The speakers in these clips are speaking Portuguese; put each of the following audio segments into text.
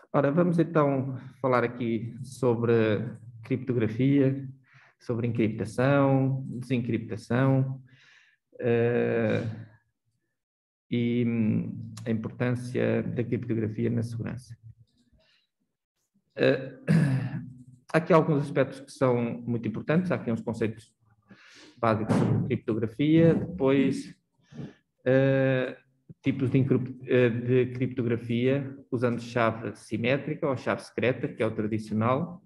Ora, vamos então falar aqui sobre criptografia, sobre encriptação, desencriptação, e a importância da criptografia na segurança. Há aqui alguns aspectos que são muito importantes, há aqui uns conceitos básicos sobre criptografia, depois tipos de criptografia usando chave simétrica ou chave secreta, que é o tradicional,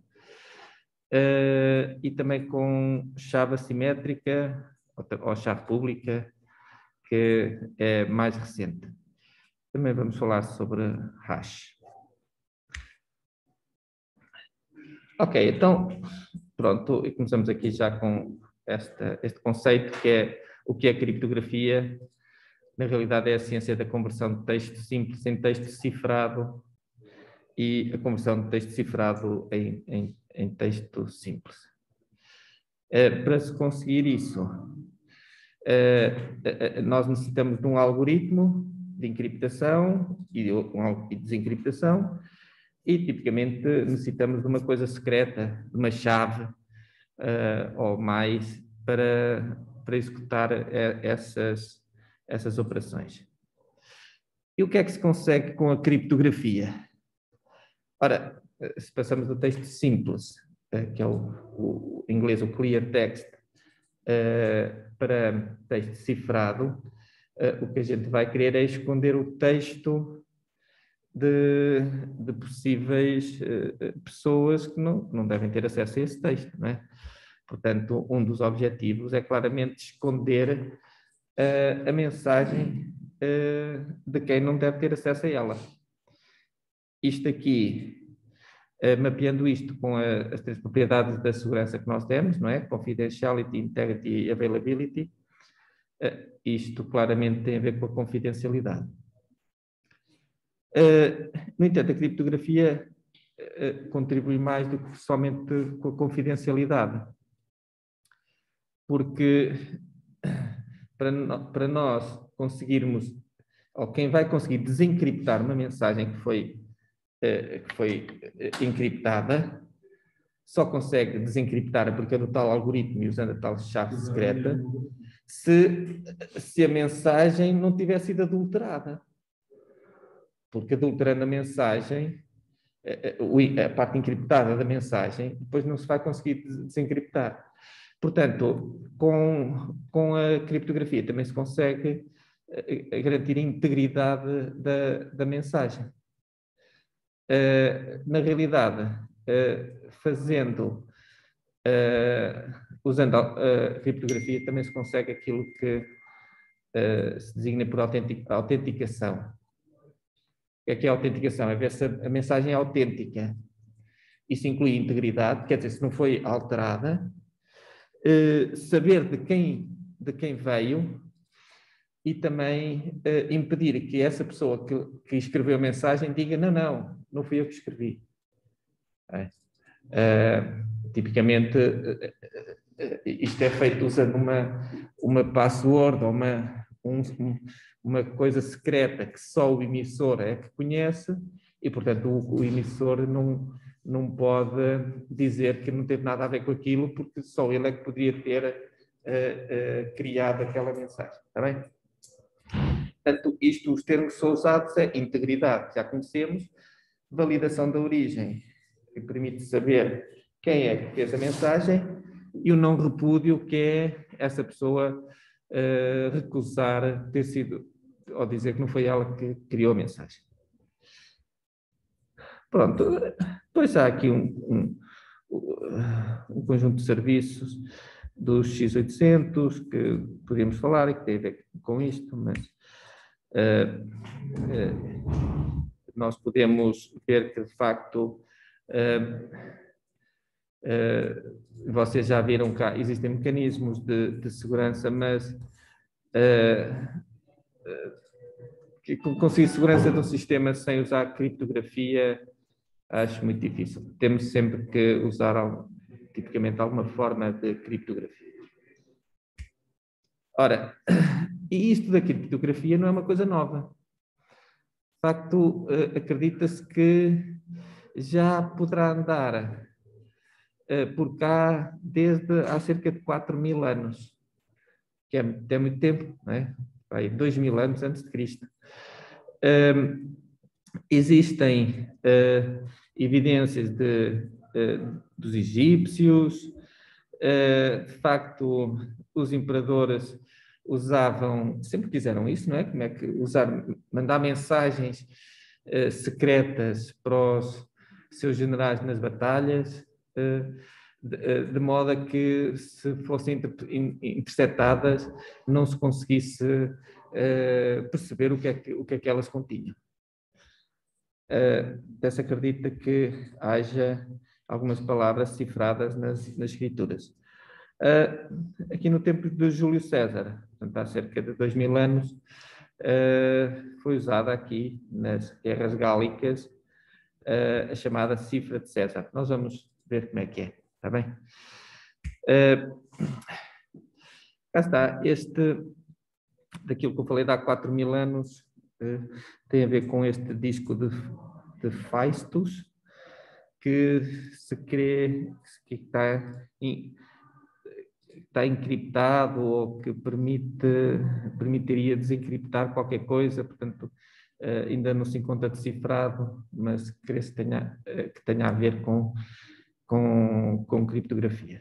e também com chave assimétrica ou chave pública, que é mais recente. Também vamos falar sobre hash. Ok, então, pronto, e começamos aqui já com este conceito, que é o que é criptografia. Na realidade é a ciência da conversão de texto simples em texto cifrado e a conversão de texto cifrado em texto simples. Para se conseguir isso, nós necessitamos de um algoritmo de encriptação e de desencriptação e, tipicamente, necessitamos de uma coisa secreta, de uma chave ou mais para executar essas operações. E o que é que se consegue com a criptografia? Ora, se passamos do texto simples, que é o em inglês o clear text, para texto cifrado, o que a gente vai querer é esconder o texto de possíveis pessoas que não devem ter acesso a esse texto, não é? Portanto, um dos objetivos é claramente esconder a mensagem de quem não deve ter acesso a ela. Isto aqui, mapeando isto com as três propriedades da segurança que nós demos, não é? Confidentiality, Integrity e Availability. Isto claramente tem a ver com a confidencialidade. No entanto, a criptografia contribui mais do que somente com a confidencialidade. Porque para nós conseguirmos, ou quem vai conseguir desencriptar uma mensagem que foi encriptada, só consegue desencriptar porque é do tal algoritmo e usando a tal chave secreta, se a mensagem não tiver sido adulterada. Porque adulterando a mensagem, a parte encriptada da mensagem, depois não se vai conseguir desencriptar. Portanto, com a criptografia também se consegue garantir a integridade da mensagem. Na realidade, usando a criptografia, também se consegue aquilo que se designa por autenticação. O que é a autenticação? É ver se a mensagem é autêntica. Isso inclui integridade, quer dizer, se não foi alterada, saber de quem veio e também impedir que essa pessoa que escreveu a mensagem diga não fui eu que escrevi. Tipicamente, isto é feito usando uma password ou uma coisa secreta que só o emissor é que conhece e, portanto, o emissor não pode dizer que não teve nada a ver com aquilo porque só ele é que poderia ter criado aquela mensagem. Está bem? Portanto, os termos que são usados é integridade, já conhecemos, validação da origem, que permite saber quem é que fez a mensagem, e o não repúdio, que é essa pessoa recusar ter sido, ou dizer que não foi ela que criou a mensagem. Pronto, depois há aqui um conjunto de serviços dos X800 que podíamos falar e que tem a ver com isto, mas nós podemos ver que, de facto, vocês já viram que existem mecanismos de segurança, mas conseguir segurança de um sistema sem usar criptografia acho muito difícil. Temos sempre que usar, tipicamente, alguma forma de criptografia. Ora, e isto da criptografia não é uma coisa nova. facto, acredita-se que já poderá andar por cá desde há cerca de 4.000 anos, que é muito tempo, não é? Vai, 2.000 anos antes de Cristo. Existem evidências dos egípcios. De facto, os imperadores usavam, sempre quiseram isso, não é? Como é que mandar mensagens secretas para os seus generais nas batalhas, de modo a que, se fossem interceptadas, não se conseguisse perceber o que é que elas continham. Até-se acredita que haja algumas palavras cifradas nas escrituras. Aqui no tempo de Júlio César, portanto, há cerca de 2.000 anos, foi usada aqui nas guerras gálicas a chamada cifra de César. Nós vamos ver como é que é, está bem? Cá está, daquilo que eu falei de há 4.000 anos, tem a ver com este disco de Phaistos, que se crê que está encriptado, ou que permitiria desencriptar qualquer coisa, portanto, ainda não se encontra decifrado, mas crê-se que tenha a ver com criptografia.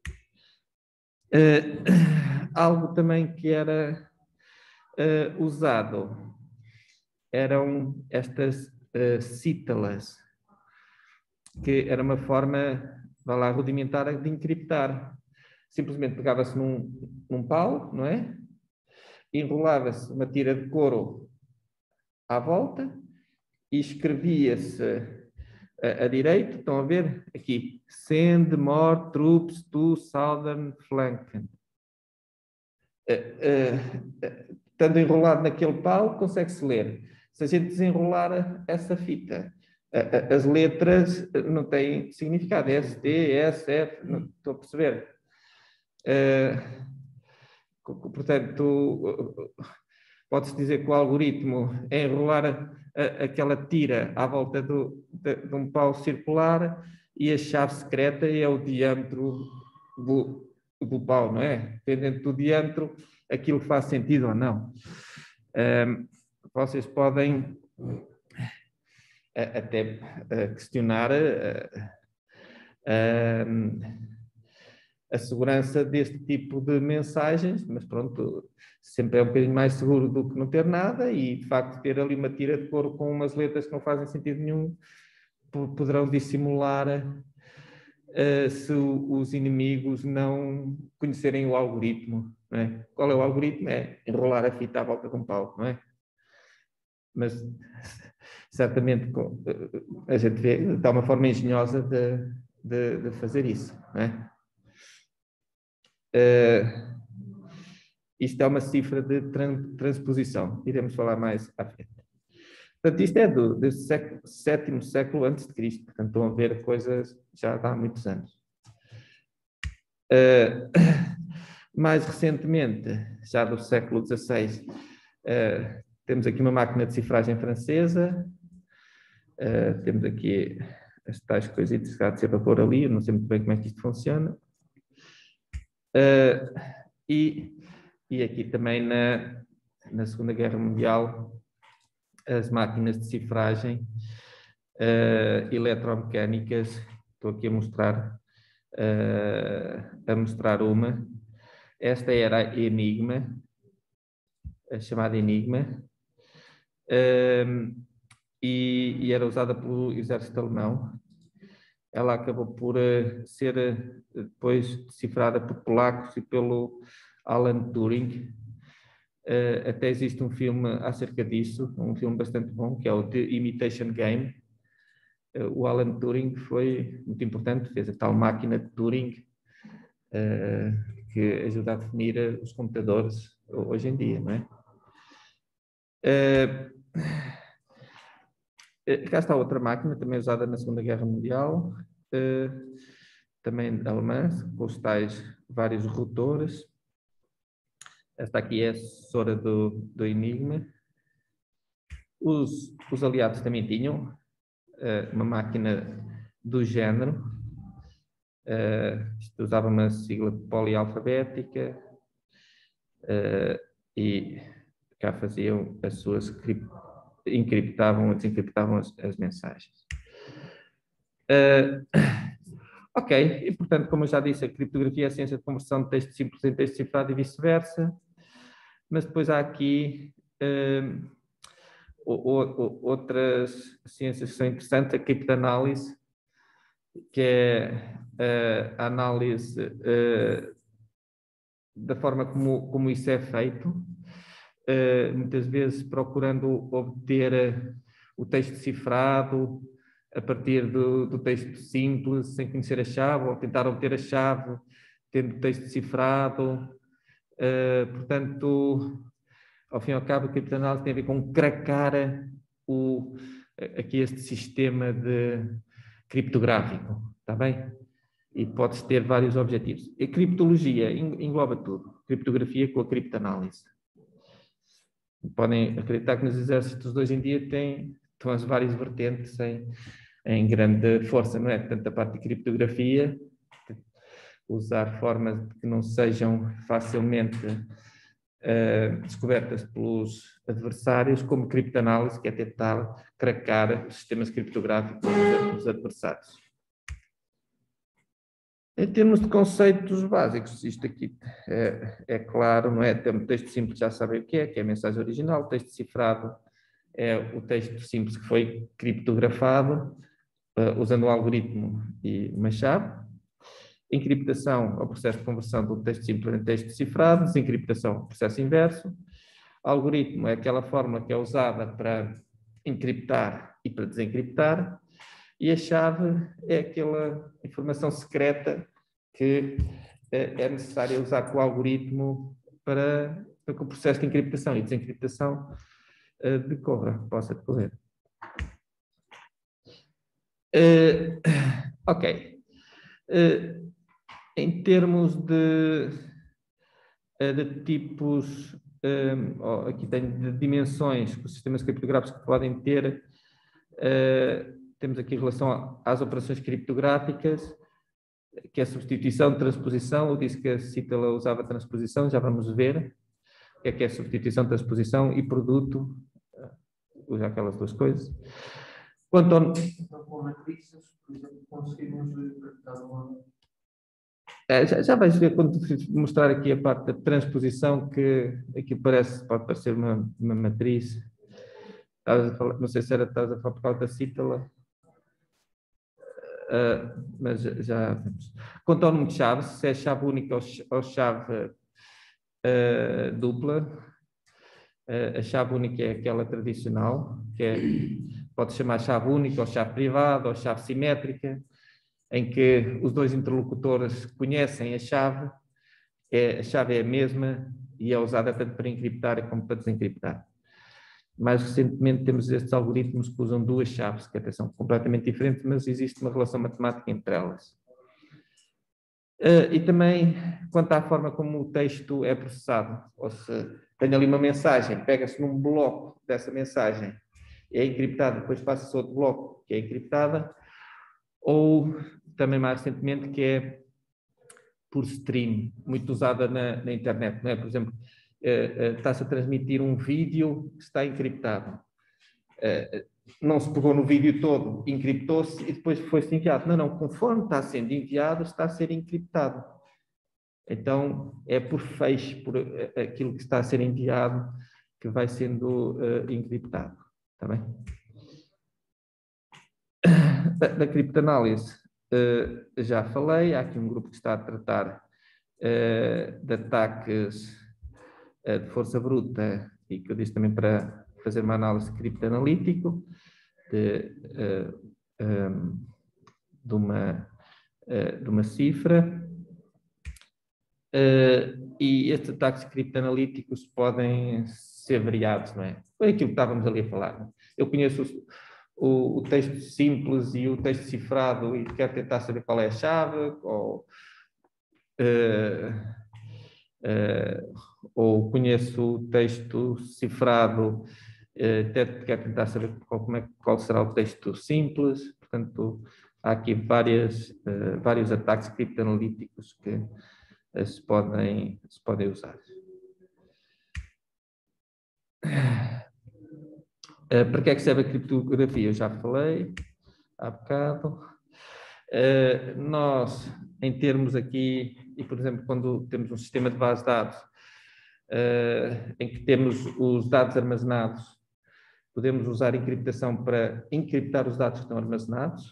Algo também que era usado eram estas cítalas, que era uma forma, rudimentar de encriptar. Simplesmente pegava-se num pau, não é? Enrolava-se uma tira de couro à volta e escrevia-se a direito, estão a ver aqui, send more troops to southern flank. Estando enrolado naquele pau, consegue-se ler. Se a gente desenrolar essa fita, as letras não têm significado. S, T, S, F, não estou a perceber. Portanto, pode-se dizer que o algoritmo é enrolar aquela tira à volta de um pau circular, e a chave secreta é o diâmetro do pau, não é? Dependendo do diâmetro, aquilo faz sentido ou não. Vocês podem até questionar a segurança deste tipo de mensagens, mas pronto, sempre é um bocadinho mais seguro do que não ter nada, e de facto ter ali uma tira de couro com umas letras que não fazem sentido nenhum poderão dissimular se os inimigos não conhecerem o algoritmo, não é? Qual é o algoritmo? É enrolar a fita à volta de um pau, não é? Mas certamente a gente vê, está uma forma engenhosa de fazer isso, não é? Isto é uma cifra de transposição. Iremos falar mais à frente. Portanto, isto é do sétimo século antes de Cristo. Portanto, estão a ver coisas já há muitos anos. Mais recentemente, já do século XVI, temos aqui uma máquina de cifragem francesa. Temos aqui as tais coisitas que há de ser para pôr ali. Eu não sei muito bem como é que isto funciona. E aqui também na Segunda Guerra Mundial, as máquinas de cifragem eletromecânicas. Estou aqui a mostrar uma. Esta era a Enigma, a chamada Enigma, e era usada pelo exército alemão. Ela acabou por ser depois decifrada por polacos e pelo Alan Turing. Até existe um filme acerca disso, um filme bastante bom, que é o The Imitation Game. O Alan Turing foi muito importante, fez a tal máquina de Turing, que ajuda a definir os computadores hoje em dia, não é? Cá está outra máquina, também usada na Segunda Guerra Mundial, também alemã, com os tais vários rotores. Esta aqui é a sucessora do Enigma. Os aliados também tinham uma máquina do género, isto usava uma sigla polialfabética, e cá faziam as suas encriptavam ou desencriptavam as mensagens. Ok, e portanto, como eu já disse, a criptografia é a ciência de conversão de texto simples em texto cifrado e vice-versa, mas depois há aqui outras ciências que são interessantes, a criptanálise, que é a análise da forma como isso é feito, muitas vezes procurando obter o texto cifrado a partir do texto simples, sem conhecer a chave, ou tentar obter a chave tendo o texto cifrado. Portanto, ao fim e ao cabo, a criptanálise tem a ver com cracar aqui este sistema criptográfico, está bem? E pode ter vários objetivos. A criptologia engloba tudo. Criptografia com a criptanálise. Podem acreditar que nos exércitos de hoje em dia estão as várias vertentes em grande força, não é? Portanto, a parte de criptografia, usar formas que não sejam facilmente descobertas pelos adversários, como criptanálise, que é tentar cracar os sistemas criptográficos dos adversários. Em termos de conceitos básicos, isto aqui é claro, não é? Temos texto simples, já sabem o que é a mensagem original. O texto cifrado é o texto simples que foi criptografado, usando um algoritmo e uma chave. Encriptação é o processo de conversão do texto simples em texto cifrado. Desencriptação é o processo inverso. Algoritmo é aquela fórmula que é usada para encriptar e para desencriptar. E a chave é aquela informação secreta que é necessária usar com o algoritmo para que o processo de encriptação e desencriptação possa decorrer. Ok. Em termos de tipos, aqui tenho de dimensões que os sistemas criptográficos podem ter, temos aqui em relação às operações criptográficas, que é substituição, transposição. Eu disse que a Cítala usava transposição, já vamos ver o que é substituição, transposição, e produto, usa aquelas duas coisas. Quanto ao... Então, com matrizes, por exemplo, conseguimos captar uma... Já vais ver quando mostrar aqui a parte da transposição, que aqui pode parecer uma matriz. Não sei se estás a falar por causa da Cítala. Mas já vemos. Quanto ao número de chaves, se é chave única ou chave dupla, a chave única é aquela tradicional, pode chamar chave única, ou chave privada, ou chave simétrica, em que os dois interlocutores conhecem a chave é a mesma e é usada tanto para encriptar como para desencriptar. Mais recentemente temos estes algoritmos que usam duas chaves, que até são completamente diferentes, mas existe uma relação matemática entre elas. E também quanto à forma como o texto é processado, ou se tem ali uma mensagem, pega-se num bloco dessa mensagem, é encriptada, depois passa-se outro bloco que é encriptada, ou também mais recentemente que é por stream, muito usada na internet, não é? Por exemplo, está-se a transmitir um vídeo que está encriptado. Não se pegou no vídeo todo, encriptou-se e depois foi-se enviado. Não, conforme está sendo enviado, está a ser encriptado. Então, é por feixe, por aquilo que está a ser enviado, que vai sendo encriptado. Está bem? Da criptanálise, já falei, há aqui um grupo que está a tratar de ataques de força bruta, e que eu disse também para fazer uma análise criptanalítico de uma cifra. E estes ataques criptanalíticos podem ser variados, não é? Foi aquilo que estávamos ali a falar. Não é? Eu conheço o texto simples e o texto cifrado e quero tentar saber qual é a chave, ou conheço o texto cifrado Até quero tentar saber qual será o texto simples. Portanto, há aqui vários ataques criptoanalíticos que se podem usar. Para que é que serve a criptografia? Eu já falei há bocado. Nós, em termos aqui, e por exemplo, quando temos um sistema de base de dados, em que temos os dados armazenados, podemos usar encriptação para encriptar os dados que estão armazenados.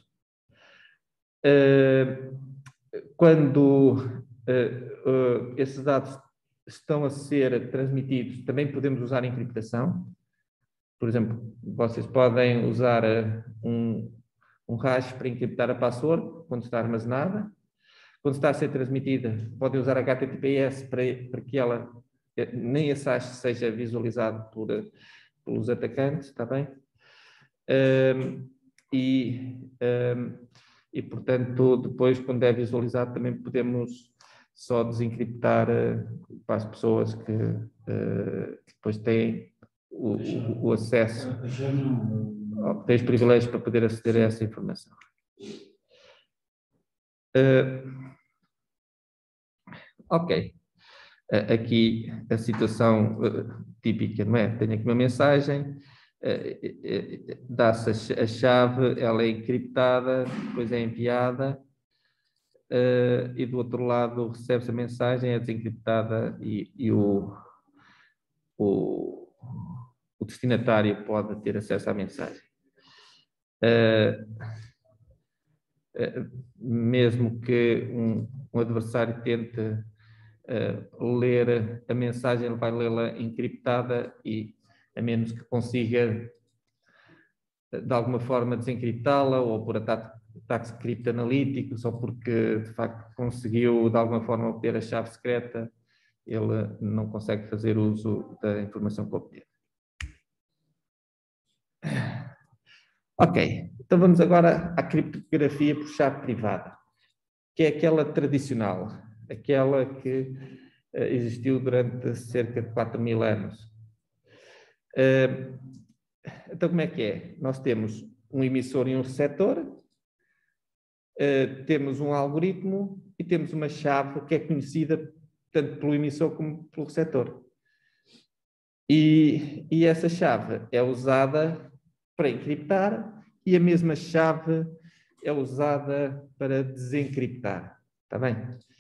Quando esses dados estão a ser transmitidos, também podemos usar encriptação. Por exemplo, vocês podem usar um hash para encriptar a password quando está armazenada. Quando está a ser transmitida, podem usar HTTPS para que ela, nem esse hash seja visualizado pelos atacantes, está bem? E, portanto, depois, quando é visualizado, também podemos só desencriptar para as pessoas que depois têm o acesso, têm os privilégios para poder aceder a essa informação. Ok. Aqui a situação típica, não é? Tenho aqui uma mensagem, dá-se a chave, ela é encriptada, depois é enviada, e do outro lado recebe-se a mensagem, é desencriptada e o destinatário pode ter acesso à mensagem. Mesmo que um adversário tente ler a mensagem, ele vai lê-la encriptada e, a menos que consiga de alguma forma desencriptá-la, ou por ataques criptoanalíticos, ou porque de facto conseguiu de alguma forma obter a chave secreta, ele não consegue fazer uso da informação que obteve. Ok, então vamos agora à criptografia por chave privada, que é aquela tradicional, aquela que existiu durante cerca de 4.000 anos. Então, como é que é? Nós temos um emissor e um receptor, temos um algoritmo e temos uma chave que é conhecida tanto pelo emissor como pelo receptor. E essa chave é usada para encriptar e a mesma chave é usada para desencriptar. Está bem?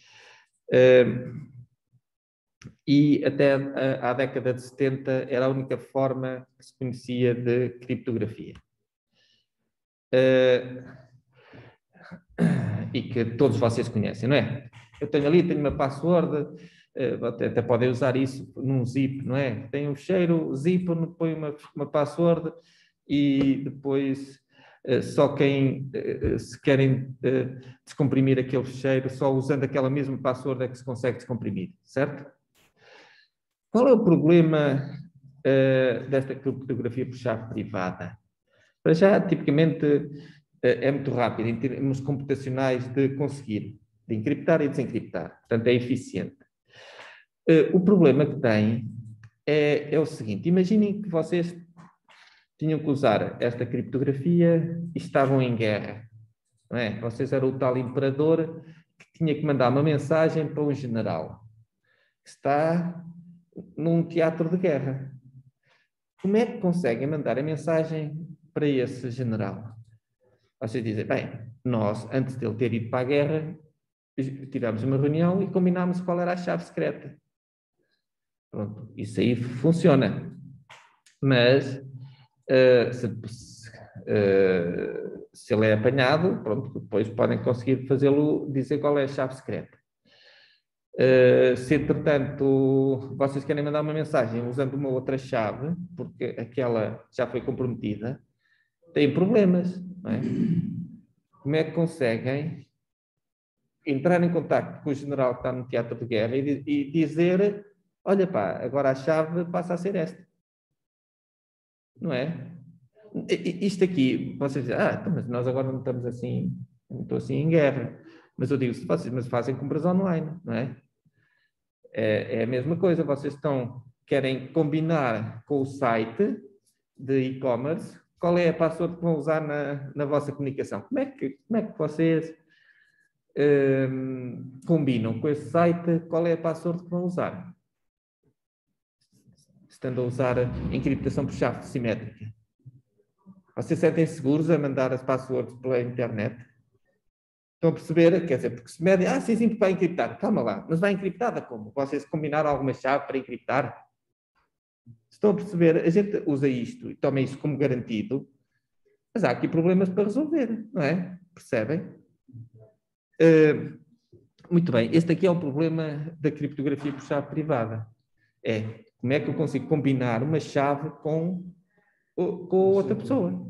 E até à década de 70 era a única forma que se conhecia de criptografia. E que todos vocês conhecem, não é? Eu tenho uma password, até podem usar isso num zip, não é? Tem um cheiro, zip, põe uma password e depois só quem, se querem descomprimir aquele fecheiro, só usando aquela mesma password é que se consegue descomprimir, certo? Qual é o problema desta criptografia por chave privada? Para já, tipicamente, é muito rápido em termos computacionais de conseguir, de encriptar e desencriptar. Portanto, é eficiente. O problema que tem é o seguinte: imaginem que vocês tinham que usar esta criptografia e estavam em guerra. Não é? Vocês eram o tal imperador que tinha que mandar uma mensagem para um general que está num teatro de guerra. Como é que conseguem mandar a mensagem para esse general? Vocês dizem, bem, nós, antes dele ter ido para a guerra, tivemos uma reunião e combinámos qual era a chave secreta. Pronto, isso aí funciona. Mas, se ele é apanhado, pronto, depois podem conseguir fazê-lo dizer qual é a chave secreta. Se, entretanto, vocês querem mandar uma mensagem usando uma outra chave, porque aquela já foi comprometida, têm problemas, não é? Como é que conseguem entrar em contato com o general que está no teatro de guerra e dizer, olha pá, agora a chave passa a ser esta? Não é? Isto aqui, vocês dizem, então, mas nós agora não estamos assim, não estou assim em guerra. Mas eu digo, vocês fazem compras online, não é? É a mesma coisa, vocês querem combinar com o site de e-commerce, qual é a password que vão usar na vossa comunicação? Como é que vocês combinam com esse site? Qual é a password que vão usar? Estando a usar encriptação por chave simétrica. Vocês sentem seguros a mandar as passwords pela internet? Estão a perceber? Quer dizer, porque se medem, sim, porque vai encriptar. Calma lá, mas vai encriptada como? Vocês combinaram alguma chave para encriptar? Estão a perceber? A gente usa isto e toma isto como garantido, mas há aqui problemas para resolver, não é? Percebem? Muito bem, este aqui é o problema da criptografia por chave privada. É, como é que eu consigo combinar uma chave com outra pessoa?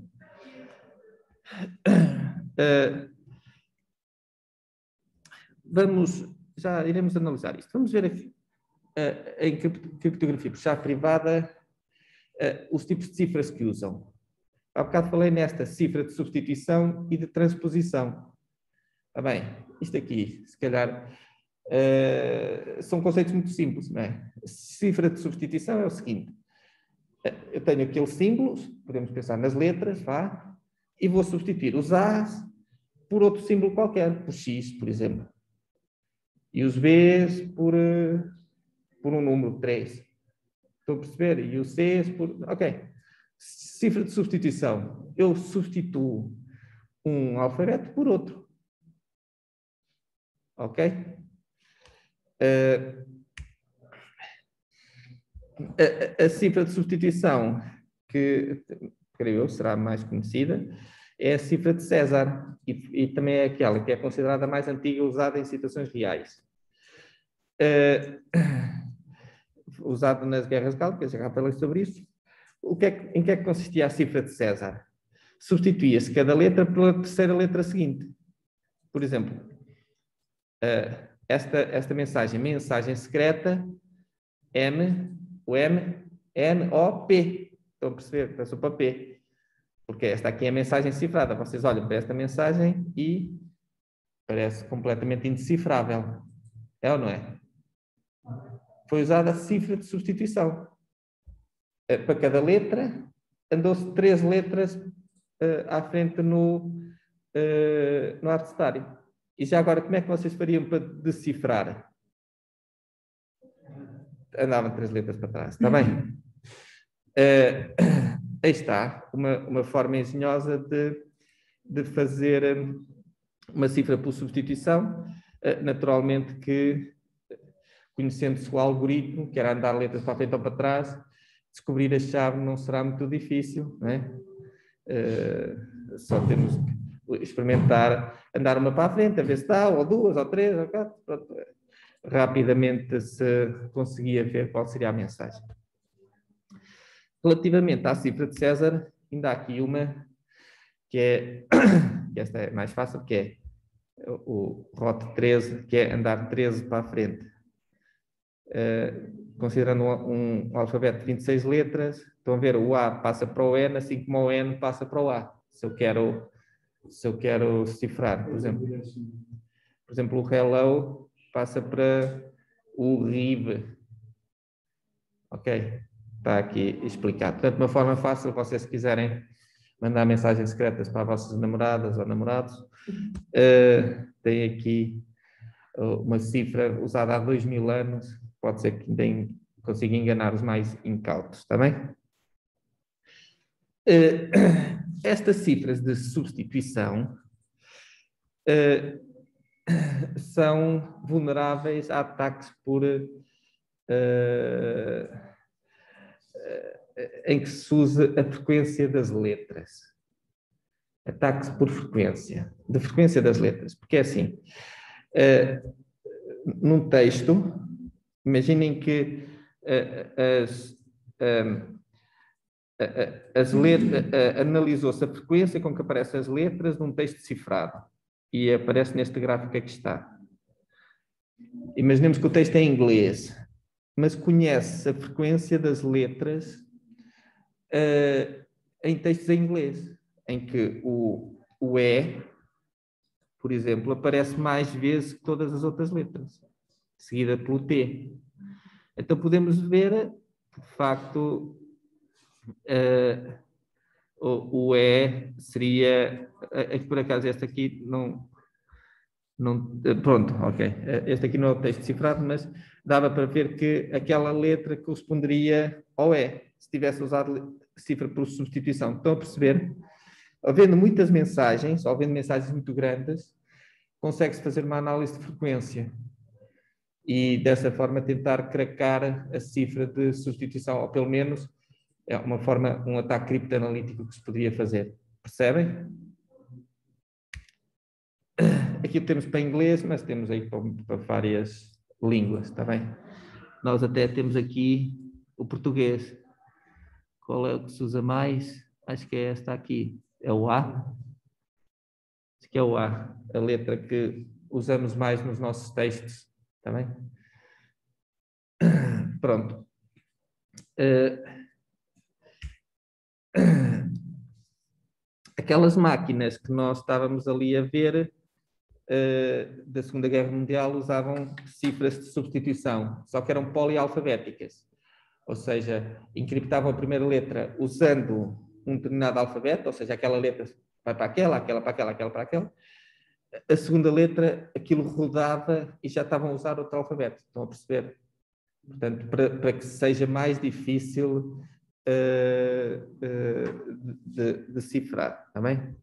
Já iremos analisar isto. Vamos ver aqui, em criptografia por chave privada, os tipos de cifras que usam. Há bocado falei nesta cifra de substituição e de transposição. Está bem, isto aqui, se calhar, são conceitos muito simples, não é? Cifra de substituição é o seguinte. Eu tenho aqueles símbolos, podemos pensar nas letras, vá, e vou substituir os A's por outro símbolo qualquer, por X, por exemplo. E os B's por um número 3. Estão a perceber? E os C's por... Ok. Cifra de substituição. Eu substituo um alfabeto por outro. Ok? A cifra de substituição, que creio eu será mais conhecida, é a cifra de César, e também é aquela que é considerada a mais antiga, usada em situações reais. Usado nas guerras gálicas, já falei sobre isso. Em que é que consistia a cifra de César? Substituía-se cada letra pela terceira letra seguinte. Por exemplo, esta mensagem secreta, N-O-P. Estão a perceber? Passou para P. Porque esta aqui é a mensagem cifrada. Vocês olham para esta mensagem e parece completamente indecifrável. É ou não é? Foi usada a cifra de substituição. Para cada letra, andou-se 3 letras à frente no abecedário. E já agora, como é que vocês fariam para decifrar? Andavam 3 letras para trás, está bem? Aí está, uma forma engenhosa de fazer uma cifra por substituição. Naturalmente que, conhecendo-se o algoritmo, que era andar letras para a frente ou para trás, descobrir a chave não será muito difícil, não é? Só temos que experimentar andar uma para a frente, a ver se dá, ou 2, ou 3, ou 4, pronto. Rapidamente se conseguia ver qual seria a mensagem. Relativamente à cifra de César, ainda há aqui uma que é, que esta é mais fácil, que é o ROT 13, que é andar 13 para a frente. Considerando um alfabeto de 26 letras, estão a ver, o A passa para o N, assim como o N passa para o A. Se eu quero cifrar, por exemplo, o hello passa para o RIB. Ok? Está aqui explicado. Portanto, de uma forma fácil, vocês se quiserem mandar mensagens secretas para as vossas namoradas ou namorados, tem aqui uma cifra usada há 2000 anos, pode ser que consiga enganar os mais incautos, está bem? Estas cifras de substituição são vulneráveis a ataques em que se usa a frequência das letras. Ataques por frequência, de frequência das letras. Porque é assim, num texto, imaginem que analisou-se a frequência com que aparecem as letras num texto cifrado. E aparece neste gráfico que está. Imaginemos que o texto é em inglês, mas conhece a frequência das letras em textos em inglês, em que o E, por exemplo, aparece mais vezes que todas as outras letras, seguida pelo T. Então podemos ver, de facto, O E seria, por acaso este aqui não, pronto, ok, este aqui não é o texto cifrado, mas dava para ver que aquela letra corresponderia ao E, se tivesse usado cifra por substituição. Estão a perceber? Havendo muitas mensagens, ou havendo mensagens muito grandes, consegue-se fazer uma análise de frequência e dessa forma tentar cracar a cifra de substituição, ou pelo menos é uma forma, um ataque criptoanalítico que se poderia fazer. Percebem? Aqui temos para inglês, mas temos aí para várias línguas, está bem? Nós até temos aqui o português. Qual é o que se usa mais? Acho que é esta aqui. É o A. Acho que é o A. A letra que usamos mais nos nossos textos, está bem? Pronto. Aquelas máquinas que nós estávamos ali a ver da Segunda Guerra Mundial usavam cifras de substituição, só que eram polialfabéticas. Ou seja, encriptavam a primeira letra usando um determinado alfabeto, ou seja, aquela letra vai para aquela, aquela para aquela, aquela para aquela. A segunda letra, aquilo rodava e já estavam a usar outro alfabeto. Estão a perceber? Portanto, para que seja mais difícil de cifrar, está bem?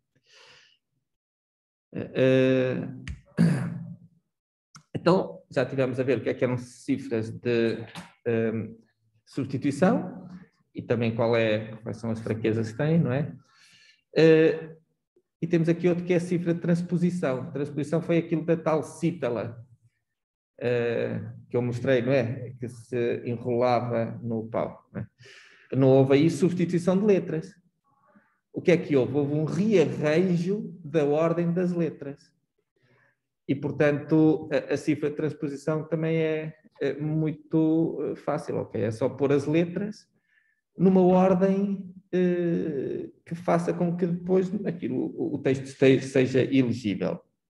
Então, já tivemos a ver o que eram cifras de substituição e também quais são as fraquezas que têm, não é? E temos aqui outro que é a cifra de transposição. Transposição foi aquilo da tal cítala que eu mostrei, não é? Que se enrolava no pau. Não é? Não houve aí substituição de letras. O que é que houve? Houve um rearranjo da ordem das letras. E, portanto, a cifra de transposição também é muito fácil, ok? É só pôr as letras numa ordem que faça com que depois o texto seja ilegível.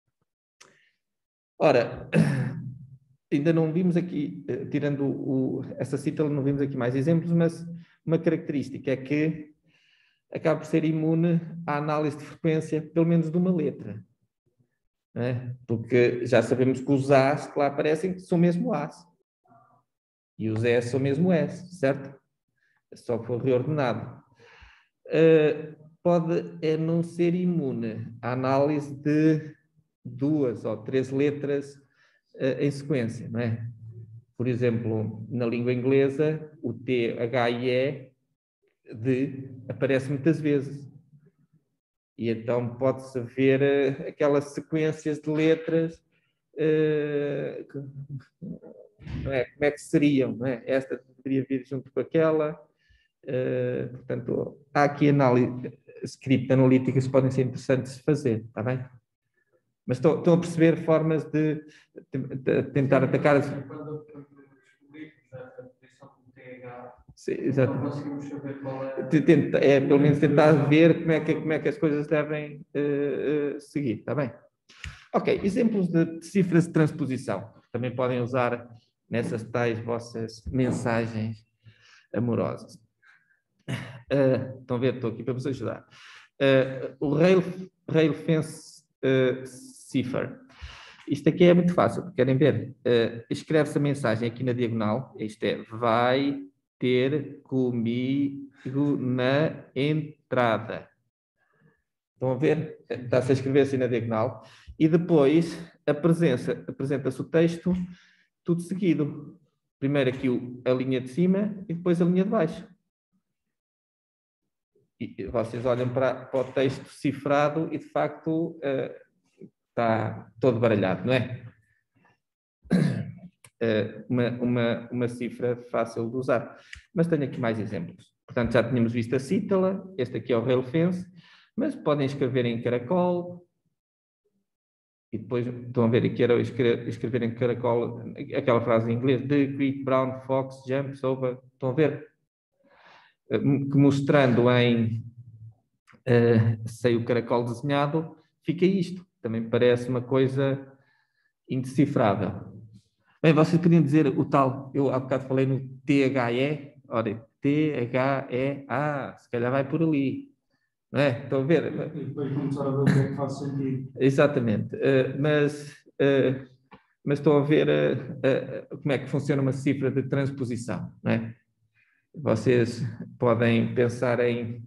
Ora, ainda não vimos aqui, tirando essa cítala, não vimos aqui mais exemplos, mas uma característica é que acaba por ser imune à análise de frequência, pelo menos de uma letra. Não é? Porque já sabemos que os As que lá aparecem são mesmo As. E os S são mesmo S, certo? Só foi reordenado. Pode não ser imune à análise de 2 ou 3 letras em sequência, não é? Por exemplo, na língua inglesa, o T, H e E aparece muitas vezes. E então pode-se ver aquelas sequências de letras, não é? Como é que seriam, não é? Esta deveria vir junto com aquela. Portanto, há aqui script analíticas que podem ser interessantes de fazer, está bem? Mas estão a perceber formas de tentar atacar... Quando descobrimos a definição do TH, sim, exato. não conseguimos saber qual é... Pelo menos tentar ver como é que as coisas devem seguir, está bem? Ok, exemplos de cifras de transposição. Também podem usar nessas tais vossas mensagens amorosas. Estão a ver? Estou aqui para vos ajudar. O Rail Fence Cipher. Isto aqui é muito fácil. Querem ver? Escreve-se a mensagem aqui na diagonal. Isto é, vai ter comigo na entrada. Estão a ver? Está-se a escrever assim na diagonal. E depois apresenta-se o texto tudo seguido. Primeiro aqui a linha de cima e depois a linha de baixo. E vocês olham para o texto cifrado e, de facto, está todo baralhado, não é? Uma cifra fácil de usar. Mas tenho aqui mais exemplos. Portanto, já tínhamos visto a cítala, este aqui é o Rail Fence, mas podem escrever em caracol, e depois estão a ver aqui, era escrever em caracol aquela frase em inglês, The Great Brown Fox Jumps Over, estão a ver? Que mostrando em sem o caracol desenhado, fica isto. Também parece uma coisa indecifrável. Bem, vocês podiam dizer o tal, eu há bocado falei no THE, ora, T-H-E, se calhar vai por ali. Não é? Estão a ver? E depois começar a ver o que é que faz sentido. Exatamente. Mas estão a ver como é que funciona uma cifra de transposição, não é? Vocês podem pensar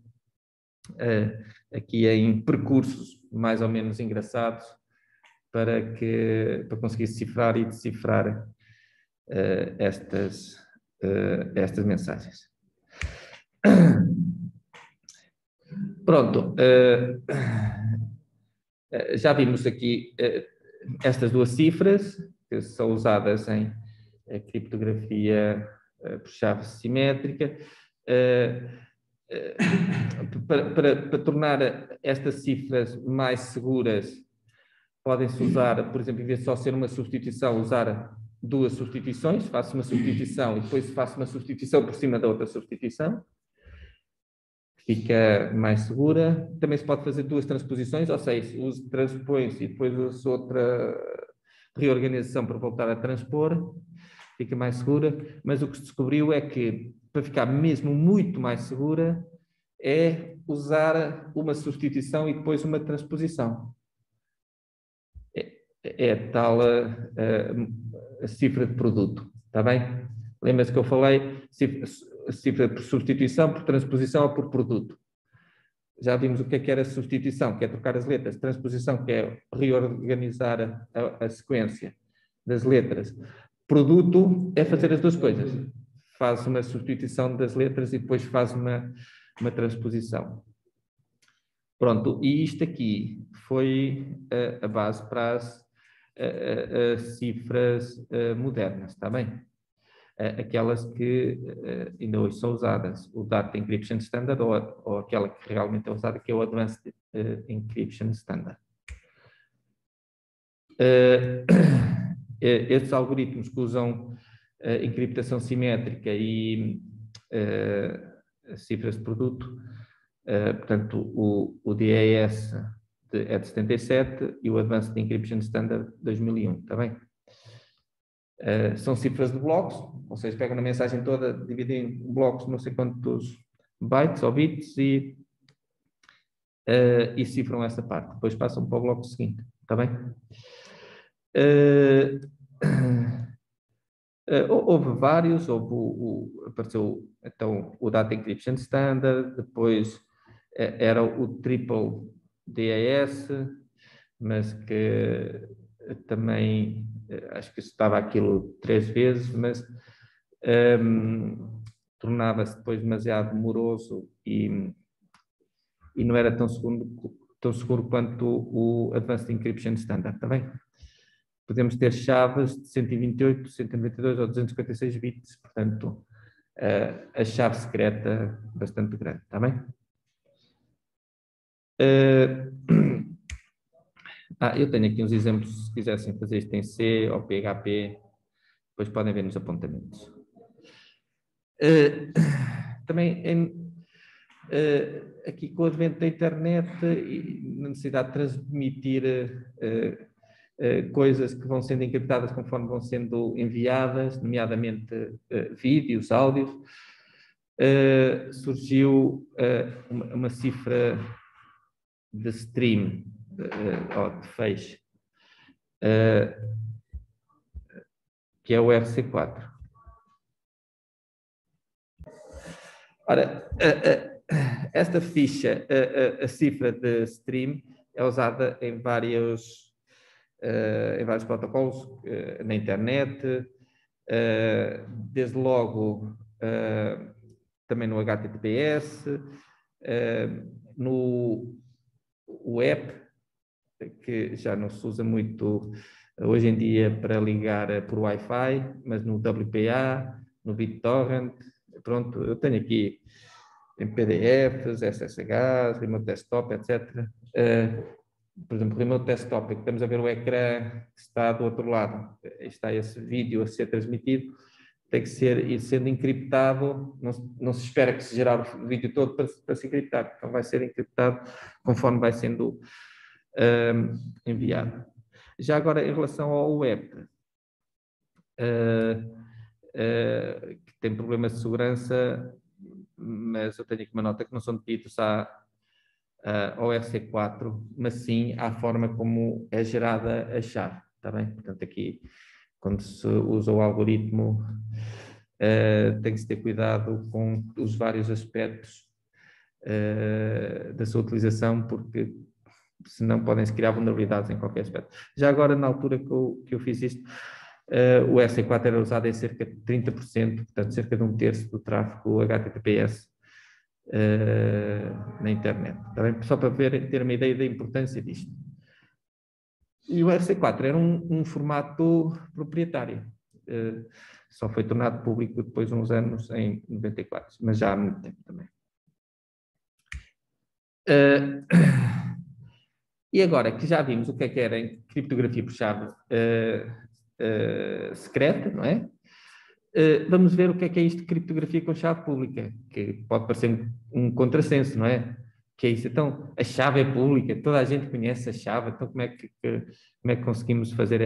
aqui em percursos mais ou menos engraçados para conseguir cifrar e decifrar estas mensagens. Pronto, já vimos aqui estas duas cifras que são usadas em criptografia por chave simétrica. Para tornar estas cifras mais seguras, podem-se usar, por exemplo, em vez de só ser uma substituição, usar duas substituições. Faço uma substituição e depois faço uma substituição por cima da outra substituição. Fica mais segura. Também se pode fazer duas transposições, ou seja, uso transpõe-se e depois uso outra reorganização para voltar a transpor. Fica mais segura. Mas o que se descobriu é que, para ficar mesmo muito mais segura, é usar uma substituição e depois uma transposição. É tal a cifra de produto, está bem? Lembra-se que eu falei cifra por substituição, por transposição ou por produto. Já vimos o que era substituição, que é trocar as letras. Transposição, que é reorganizar a sequência das letras. Produto é fazer as duas coisas. Faz uma substituição das letras e depois faz uma transposição. Pronto, e isto aqui foi a base para as cifras modernas, está bem? Aquelas que ainda hoje são usadas, o Data Encryption Standard ou aquela que realmente é usada, que é o Advanced Encryption Standard. Estes algoritmos que usam encriptação simétrica e cifras de produto, portanto, o DAS é de 77 e o Advanced Encryption Standard 2001, está bem? São cifras de blocos, ou seja, pegam a mensagem toda, dividem em blocos, não sei quantos bytes ou bits e cifram essa parte. Depois passam para o bloco seguinte, está bem? Houve vários, apareceu então o Data Encryption Standard, depois era o Triple DAS, mas que também acho que estava aquilo 3 vezes, mas tornava-se depois demasiado moroso e não era tão seguro quanto o Advanced Encryption Standard, está bem? Podemos ter chaves de 128, 192 ou 256 bits, portanto, a chave secreta bastante grande, está bem? Eu tenho aqui uns exemplos, se quisessem fazer isto em C ou PHP, depois podem ver nos apontamentos. Também aqui com o advento da internet e na necessidade de transmitir coisas que vão sendo encriptadas conforme vão sendo enviadas, nomeadamente vídeos, áudios, surgiu uma cifra de stream, de feixe, que é o RC4. Ora, esta ficha, a cifra de stream, é usada em vários protocolos na internet, desde logo também no HTTPS, no web, que já não se usa muito hoje em dia para ligar por Wi-Fi, mas no WPA, no BitTorrent, pronto, eu tenho aqui em PDFs, SSHs, Remote Desktop, etc. Por exemplo, Remote Desktop, que estamos a ver o ecrã que está do outro lado, está esse vídeo a ser transmitido, tem que ir sendo encriptado, não se espera que se gerar o vídeo todo para se encriptar, então vai ser encriptado conforme vai sendo enviado. Já agora, em relação ao web, que tem problemas de segurança, mas eu tenho aqui uma nota que não são devidos ao RC4, mas sim à forma como é gerada a chave, está bem? Portanto, aqui, quando se usa o algoritmo, tem que se ter cuidado com os vários aspectos da sua utilização, porque senão podem-se criar vulnerabilidades em qualquer aspecto. Já agora, na altura que eu fiz isto, o RC4 era usado em cerca de 30%, portanto, cerca de 1/3 do tráfego HTTPS na internet. Tá bem? Só para ter uma ideia da importância disto. E o RC4 era um formato proprietário. Só foi tornado público depois de uns anos, em 94, mas já há muito tempo também. E agora que já vimos o que era criptografia por chave secreta, não é? Vamos ver o que é isto de criptografia com chave pública, que pode parecer um contrassenso, não é? Que é isso? Então, a chave é pública, toda a gente conhece a chave, então como é que conseguimos fazer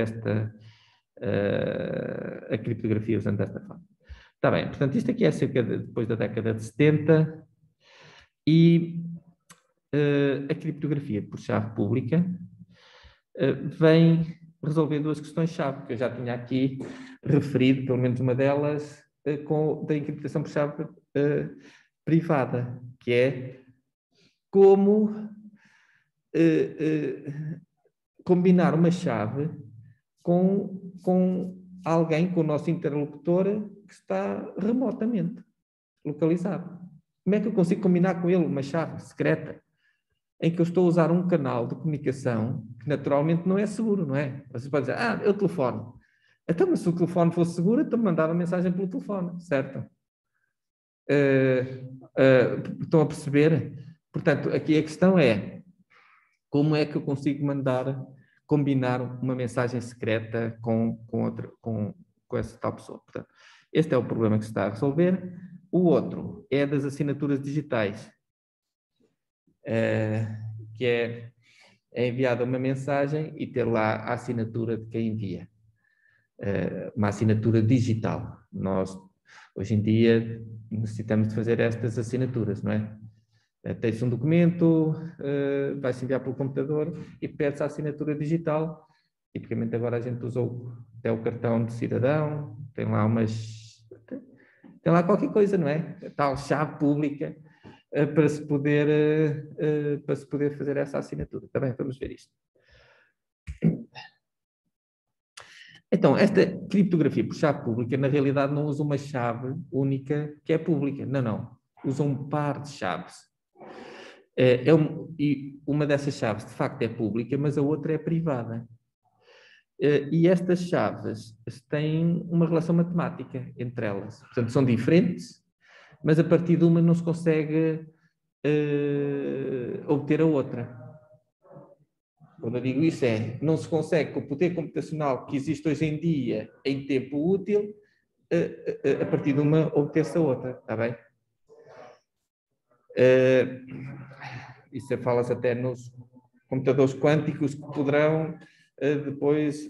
a criptografia usando desta forma? Está bem, portanto, isto aqui é depois da década de 70 e a criptografia por chave pública vem resolver duas questões-chave, que eu já tinha aqui referido, pelo menos uma delas, da encriptação por chave privada, que é como combinar uma chave com alguém, com o nosso interlocutor, que está remotamente localizado. Como é que eu consigo combinar com ele uma chave secreta em que eu estou a usar um canal de comunicação que naturalmente não é seguro, não é? Você pode dizer, eu telefono. Então, mas se o telefone fosse seguro, então mandava mensagem pelo telefone, certo? Estão a perceber? Portanto, aqui a questão é, como é que eu consigo combinar uma mensagem secreta com essa tal pessoa? Portanto, este é o problema que se está a resolver. O outro é das assinaturas digitais. Que é enviada uma mensagem e ter lá a assinatura de quem envia. Uma assinatura digital. Nós, hoje em dia, necessitamos de fazer estas assinaturas, não é? Tem-se um documento, vai-se enviar pelo computador e pede-se a assinatura digital. Tipicamente agora a gente usou até o cartão de cidadão, tem lá qualquer coisa, não é? A tal chave pública para se poder fazer essa assinatura. Também vamos ver isto. Então, esta criptografia por chave pública, na realidade, não usa uma chave única que é pública. Não. Usa um par de chaves. E uma dessas chaves, de facto, é pública, mas a outra é privada. E estas chaves têm uma relação matemática entre elas. Portanto, são diferentes, mas a partir de uma não se consegue obter a outra. Quando eu digo isso não se consegue, com o poder computacional que existe hoje em dia, em tempo útil, a partir de uma obter-se a outra, está bem? Isso fala-se até nos computadores quânticos que poderão depois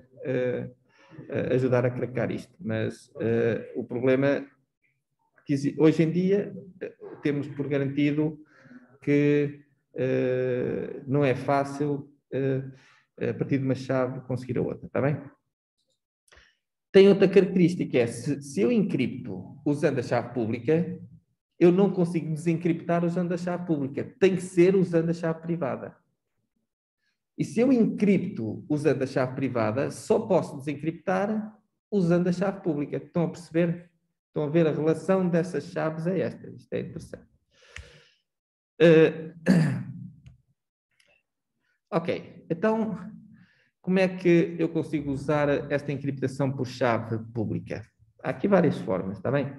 ajudar a craquear isto. Mas o problema que hoje em dia temos por garantido que não é fácil a partir de uma chave conseguir a outra, está bem? Tem outra característica, se eu encripto usando a chave pública, eu não consigo desencriptar usando a chave pública, tem que ser usando a chave privada. E se eu encripto usando a chave privada, só posso desencriptar usando a chave pública. Estão a perceber? Estão a ver a relação dessas chaves é esta. Isto é interessante. Ok, então como é que eu consigo usar esta encriptação por chave pública? Há aqui várias formas, está bem?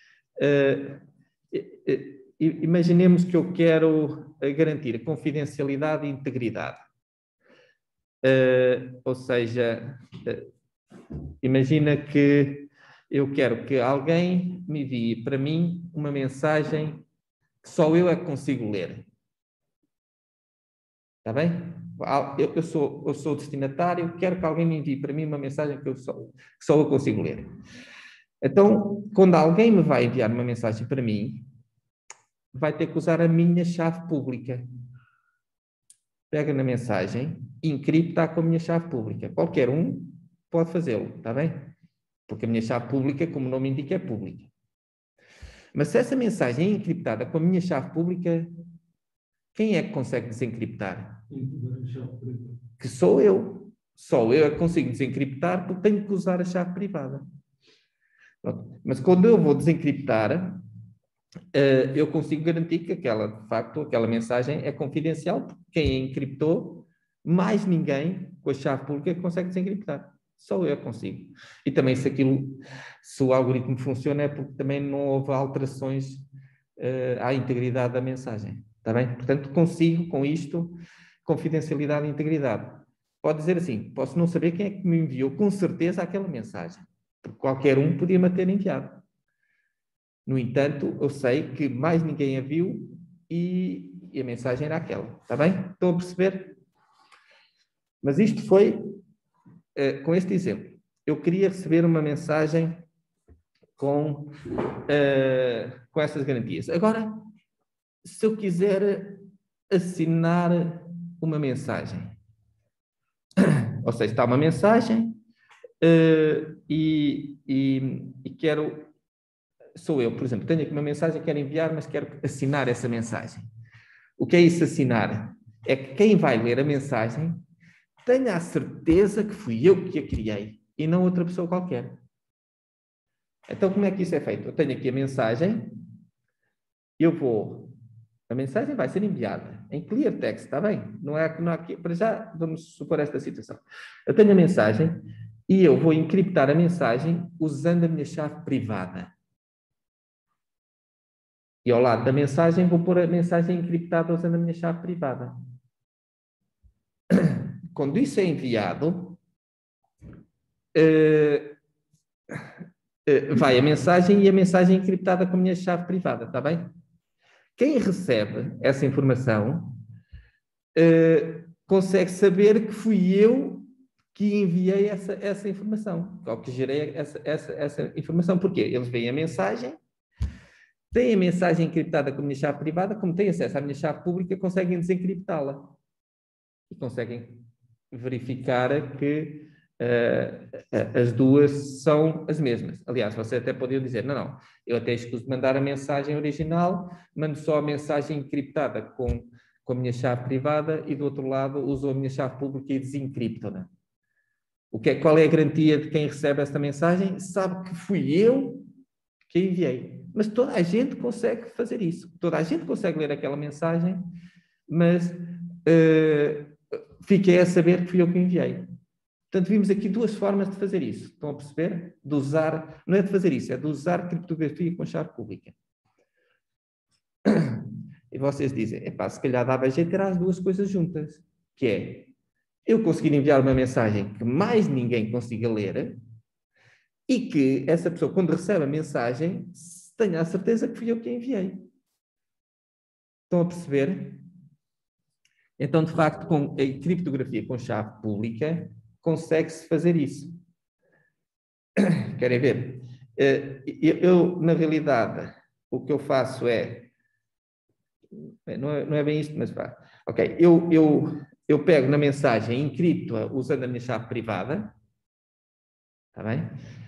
Imaginemos que eu quero garantir a confidencialidade e integridade. Ou seja, imagina que eu quero que alguém me envie para mim uma mensagem que só eu é que consigo ler. Está bem? Eu sou o destinatário, quero que alguém me envie para mim uma mensagem que só eu consigo ler. Então, quando alguém me vai enviar uma mensagem para mim, vai ter que usar a minha chave pública. Pega na mensagem, encripta com a minha chave pública. Qualquer um pode fazê-lo, está bem? Porque a minha chave pública, como o nome indica, é pública. Mas se essa mensagem é encriptada com a minha chave pública, quem é que consegue desencriptar? Que sou eu. Só eu é que consigo desencriptar porque tenho que usar a chave privada. Pronto. Mas quando eu vou desencriptar, eu consigo garantir que de facto, aquela mensagem é confidencial, porque quem encriptou, mais ninguém com a chave pública consegue desencriptar. Só eu consigo. E também se o algoritmo funciona é porque também não houve alterações à integridade da mensagem. Está bem? Portanto, consigo com isto confidencialidade e integridade. Pode dizer assim, posso não saber quem é que me enviou com certeza aquela mensagem, porque qualquer um podia-me ter enviado. No entanto, eu sei que mais ninguém a viu e a mensagem era aquela. Está bem? Estão a perceber? Mas isto foi com este exemplo. Eu queria receber uma mensagem com essas garantias. Agora, se eu quiser assinar uma mensagem, ou seja, está uma mensagem e quero, sou eu, por exemplo, tenho aqui uma mensagem, quero enviar, mas quero assinar essa mensagem. O que é isso assinar? É que quem vai ler a mensagem tenha a certeza que fui eu que a criei e não outra pessoa qualquer. Então, como é que isso é feito? Eu tenho aqui a mensagem, a mensagem vai ser enviada em clear text, está bem? Não há aqui, para já, vamos supor esta situação. Eu tenho a mensagem e eu vou encriptar a mensagem usando a minha chave privada. E ao lado da mensagem vou pôr a mensagem encriptada usando a minha chave privada. Quando isso é enviado, vai a mensagem e a mensagem encriptada com a minha chave privada, está bem? Quem recebe essa informação consegue saber que fui eu que enviei essa informação, ou que gerei essa informação. Porquê? Eles veem a mensagem, têm a mensagem encriptada com a minha chave privada, como têm acesso à minha chave pública, conseguem desencriptá-la. E conseguem verificar que as duas são as mesmas. Aliás, você até poderia dizer, não, eu até escuso de mandar a mensagem original, mando só a mensagem encriptada com a minha chave privada e do outro lado uso a minha chave pública e desencripto-na. Qual é a garantia de quem recebe esta mensagem? Sabe que fui eu que a enviei. Mas toda a gente consegue fazer isso. Toda a gente consegue ler aquela mensagem, mas fiquei a saber que fui eu que enviei. Portanto, vimos aqui duas formas de fazer isso. Estão a perceber? De usar, não é de fazer isso, é de usar criptografia com chave pública. E vocês dizem, se calhar dava jeito ter as duas coisas juntas, que é, eu conseguir enviar uma mensagem que mais ninguém consiga ler e que essa pessoa, quando recebe a mensagem, tenha a certeza que fui eu que a enviei. Estão a perceber? Então, de facto, com a criptografia com chave pública, consegue-se fazer isso. Querem ver? Eu, na realidade, o que eu faço não é bem isto, mas vá. Ok, eu pego na mensagem, encripto-a usando a minha chave privada. Está bem?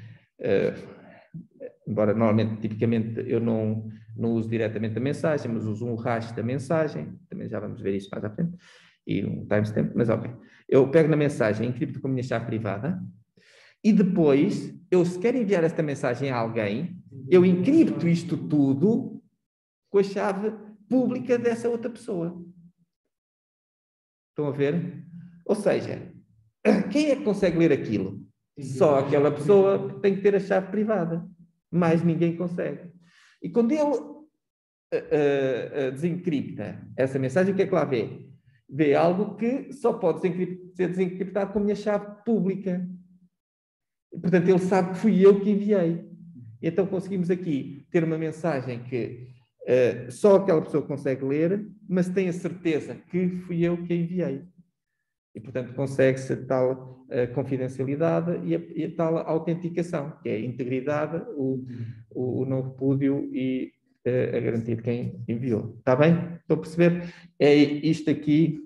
Embora normalmente, tipicamente, eu não uso diretamente a mensagem, mas uso um hash da mensagem. Também já vamos ver isso mais à frente. E um timestamp, mas ok. Eu pego na mensagem, encripto com a minha chave privada e depois, se quero enviar esta mensagem a alguém, eu encripto isto tudo com a chave pública dessa outra pessoa. Estão a ver? Ou seja, quem é que consegue ler aquilo? Só aquela pessoa tem que ter a chave privada. Mais ninguém consegue. E quando ele desencripta essa mensagem, o que é que lá vê? Vê algo que só pode ser desencriptado com a minha chave pública. E, portanto, ele sabe que fui eu que enviei. E então conseguimos aqui ter uma mensagem que só aquela pessoa consegue ler, mas tem a certeza que fui eu que a enviei. E, portanto, consegue-se a tal confidencialidade e a tal autenticação, que é a integridade, o não repúdio e a garantia de quem enviou. Está bem? Estão a perceber? É isto aqui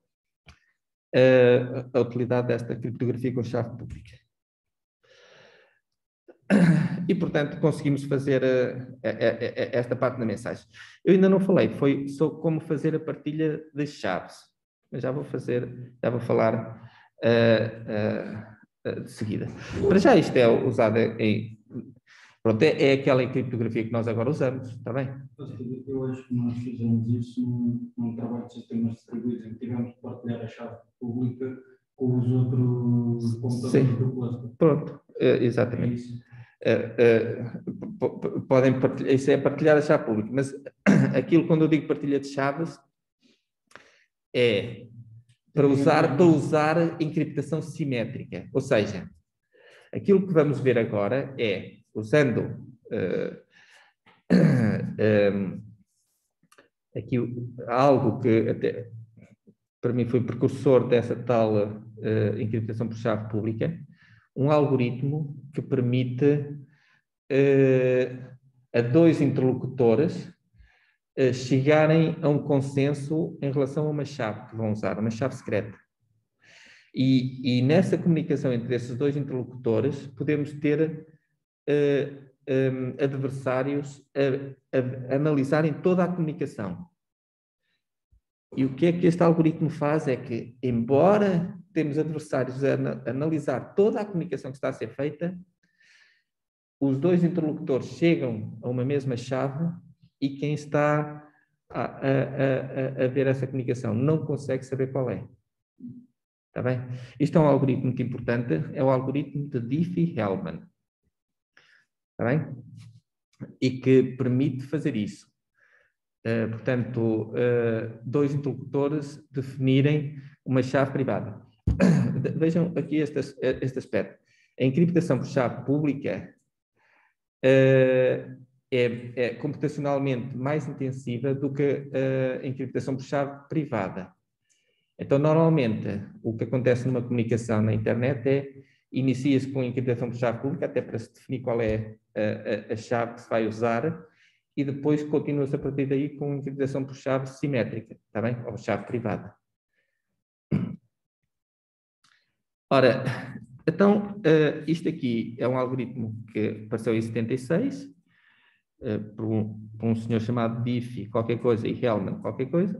a utilidade desta criptografia com chave pública. E, portanto, conseguimos fazer esta parte da mensagem. Eu ainda não falei, foi só como fazer a partilha das chaves. Mas já vou falar de seguida. Para já isto é usado em... Pronto, é aquela criptografia que nós agora usamos, está bem? Eu acho que nós fizemos isso num trabalho de sistemas distribuídos em que tivemos de partilhar a chave pública com os outros computadores do cluster. Pronto, exatamente. Podem partilhar, isso é partilhar a chave pública, mas aquilo, quando eu digo partilha de chaves, é para usar encriptação simétrica. Ou seja, aquilo que vamos ver agora é, usando aqui algo que até para mim foi precursor dessa tal encriptação por chave pública, um algoritmo que permite a dois interlocutores chegarem a um consenso em relação a uma chave que vão usar, uma chave secreta. E nessa comunicação entre esses dois interlocutores podemos ter adversários a analisarem toda a comunicação. E o que é que este algoritmo faz é que, embora temos adversários a analisar toda a comunicação que está a ser feita, os dois interlocutores chegam a uma mesma chave e quem está a ver essa comunicação não consegue saber qual é. Está bem? Isto é um algoritmo muito importante, é o algoritmo de Diffie-Hellman. Está bem? E que permite fazer isso. Portanto, dois interlocutores definirem uma chave privada. Vejam aqui este aspecto. A encriptação por chave pública é computacionalmente mais intensiva do que a encriptação por chave privada. Então, normalmente, o que acontece numa comunicação na internet é inicia-se com a encriptação por chave pública, até para se definir qual é a chave que se vai usar, e depois continua-se a partir daí com encriptação por chave simétrica, está bem? Ou chave privada. Ora, então, isto aqui é um algoritmo que apareceu em 76, por um senhor chamado Diffie qualquer coisa e Hellman qualquer coisa,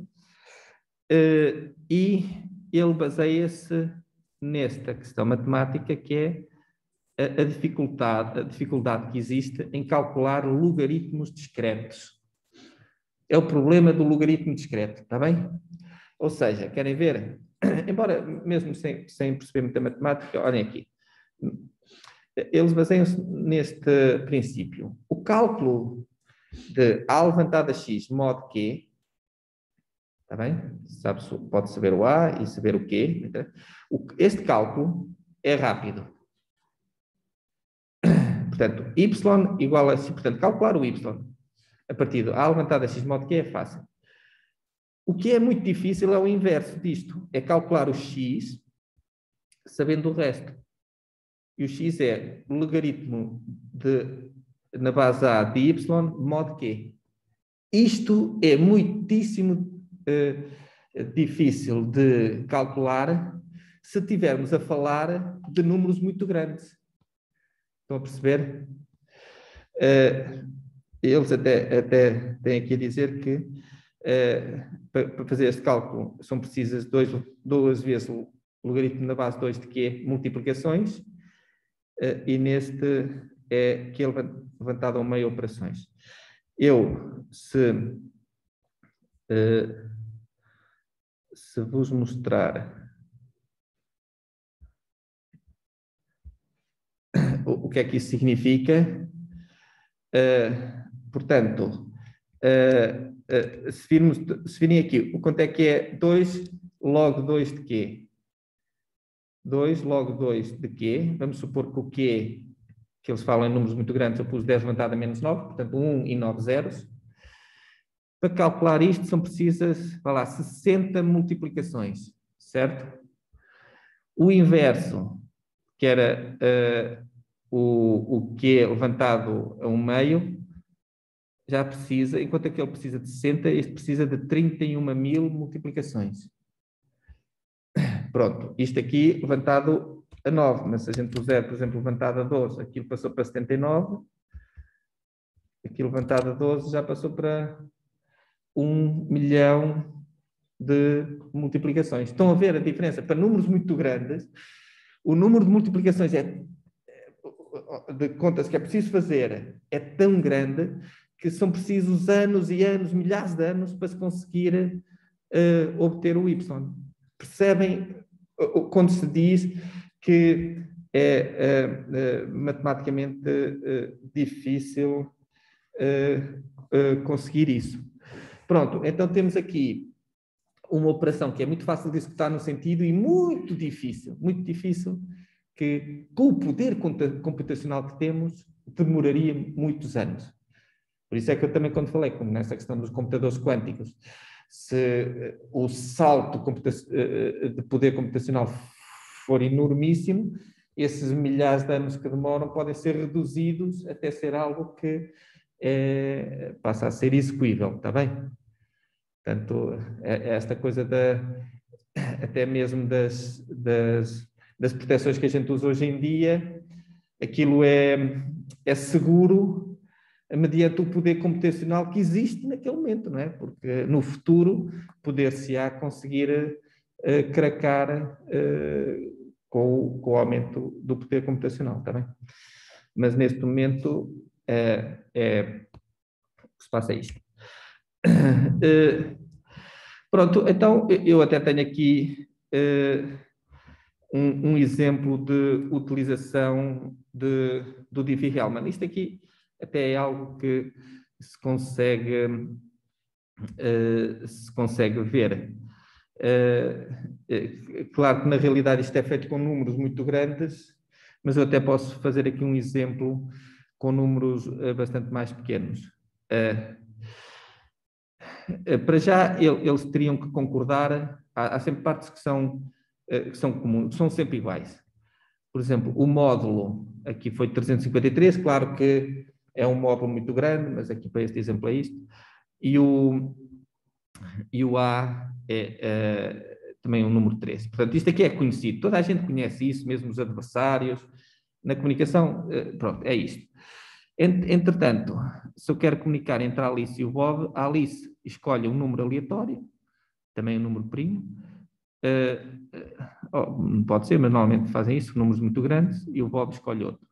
e ele baseia-se nesta questão matemática que é a dificuldade que existe em calcular logaritmos discretos. É o problema do logaritmo discreto, está bem? Ou seja, querem ver? Embora, mesmo sem perceber muita matemática, olhem aqui. Eles baseiam-se neste princípio. O cálculo de A levantado a X mod Q, está bem? Pode saber o A e saber o Q. Este cálculo é rápido. Portanto, y igual a... Portanto, calcular o y a partir do A levantado a X mod Q é fácil. O que é muito difícil é o inverso disto. É calcular o x sabendo o resto. E o x é o logaritmo na base A de y mod Q. Isto é muitíssimo difícil de calcular se estivermos a falar de números muito grandes. Estão a perceber? Eles até têm aqui a dizer que para fazer este cálculo são precisas duas vezes o logaritmo na base 2 de Q multiplicações, e neste é Q levantado ao meio operações. Eu, se vos mostrar o que é que isso significa, portanto, se virem aqui, quanto é que é 2 log 2 de Q? 2 log 2 de Q, vamos supor que o Q, que eles falam em números muito grandes, eu pus 10 levantado a menos 9, portanto 1 e 9 zeros. Para calcular isto são precisas, vá lá, 60 multiplicações, certo? O inverso, que era o Q levantado a 1/2, já precisa, enquanto aquele precisa de 60, este precisa de 31.000 multiplicações. Pronto, isto aqui levantado a 9, mas se a gente puser, por exemplo, levantado a 12, aquilo passou para 79, aqui levantado a 12 já passou para 1 milhão de multiplicações. Estão a ver a diferença? Para números muito grandes, o número de multiplicações de contas que é preciso fazer é tão grande que são precisos anos e anos, milhares de anos, para se conseguir obter o y. Percebem quando se diz que é matematicamente difícil conseguir isso? Pronto, então temos aqui uma operação que é muito fácil de executar no sentido e muito difícil, que com o poder computacional que temos, demoraria muitos anos. Por isso é que eu também, quando falei nessa questão dos computadores quânticos, se o salto de poder computacional for enormíssimo, esses milhares de anos que demoram podem ser reduzidos até ser algo que passa a ser execuível, está bem? Portanto, esta coisa até mesmo das proteções que a gente usa hoje em dia, aquilo é seguro mediante o poder computacional que existe naquele momento, não é? Porque no futuro poder-se-á conseguir cracar com o aumento do poder computacional, está bem? Mas neste momento o que se passa é isto. Pronto, então eu até tenho aqui um exemplo de utilização do Diffie-Hellman. Isto aqui até é algo que se consegue ver. Claro que na realidade isto é feito com números muito grandes, mas eu até posso fazer aqui um exemplo com números bastante mais pequenos. Para já, eles teriam que concordar, há sempre partes que são comuns, que são sempre iguais. Por exemplo, o módulo aqui foi 353, claro que é um módulo muito grande, mas aqui para este exemplo é isto. E o A é também um número 13. Portanto, isto aqui é conhecido, toda a gente conhece isso, mesmo os adversários. Na comunicação, pronto, é isto. Entretanto, se eu quero comunicar entre a Alice e o Bob, a Alice escolhe um número aleatório, também um número primo. Não pode ser, mas normalmente fazem isso, números muito grandes, e o Bob escolhe outro.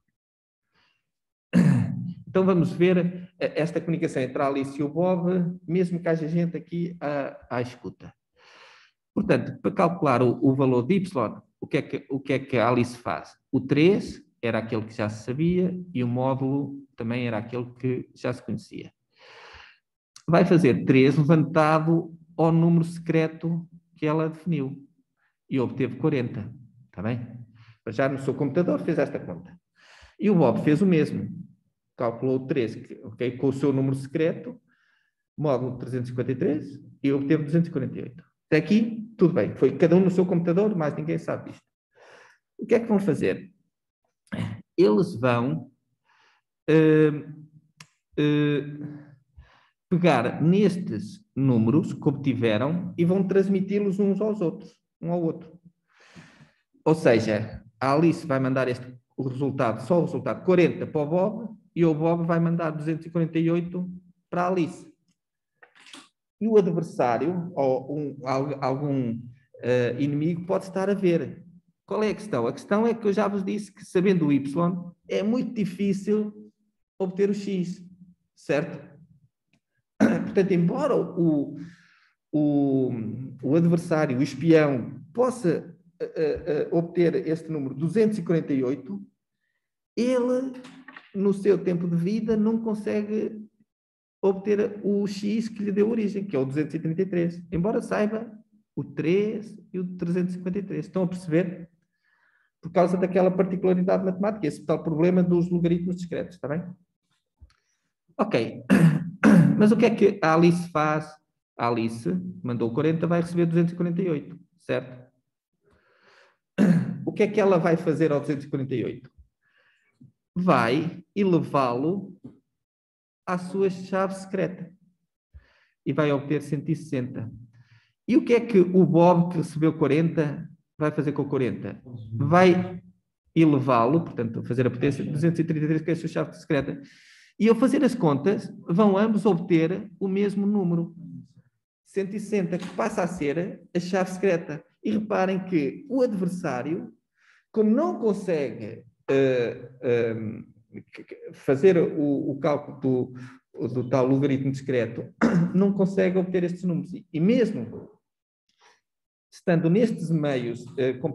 Então vamos ver esta comunicação entre a Alice e o Bob, mesmo que haja gente aqui à escuta. Portanto, para calcular o valor de y, o que é que a Alice faz? O 3 era aquele que já se sabia e o módulo também era aquele que já se conhecia. Vai fazer 3 levantado ao número secreto que ela definiu e obteve 40, está bem? Já no seu computador fez esta conta. E o Bob fez o mesmo. Calculou 3, okay, com o seu número secreto, módulo 353, e obteve 248. Até aqui, tudo bem. Foi cada um no seu computador, mas ninguém sabe disto. O que é que vão fazer? Eles vão pegar nestes números que obtiveram e vão transmiti-los uns aos outros, um ao outro. Ou seja, a Alice vai mandar o resultado 40 para o Bob e o Bob vai mandar 248 para a Alice. E o adversário, ou algum inimigo, pode estar a ver. Qual é a questão? A questão é que eu já vos disse que, sabendo o Y, é muito difícil obter o X, certo? Portanto, embora o adversário, o espião, possa obter este número 248, ele, no seu tempo de vida, não consegue obter o X que lhe deu origem, que é o 233, embora saiba o 3 e o 353. Estão a perceber? Por causa daquela particularidade matemática, esse tal problema dos logaritmos discretos, está bem? Ok. Mas o que é que a Alice faz? A Alice mandou 40, vai receber 248, certo? o que é que ela vai fazer ao 248? Vai elevá-lo à sua chave secreta e vai obter 160. E o que é que o Bob, que recebeu 40, vai fazer com o 40? Vai elevá-lo, portanto, fazer a potência de 233, que é a sua chave secreta. E ao fazer as contas, vão ambos obter o mesmo número. 160, que passa a ser a chave secreta. E reparem que o adversário, como não consegue fazer o cálculo do tal logaritmo discreto, não consegue obter estes números. E mesmo estando nestes meios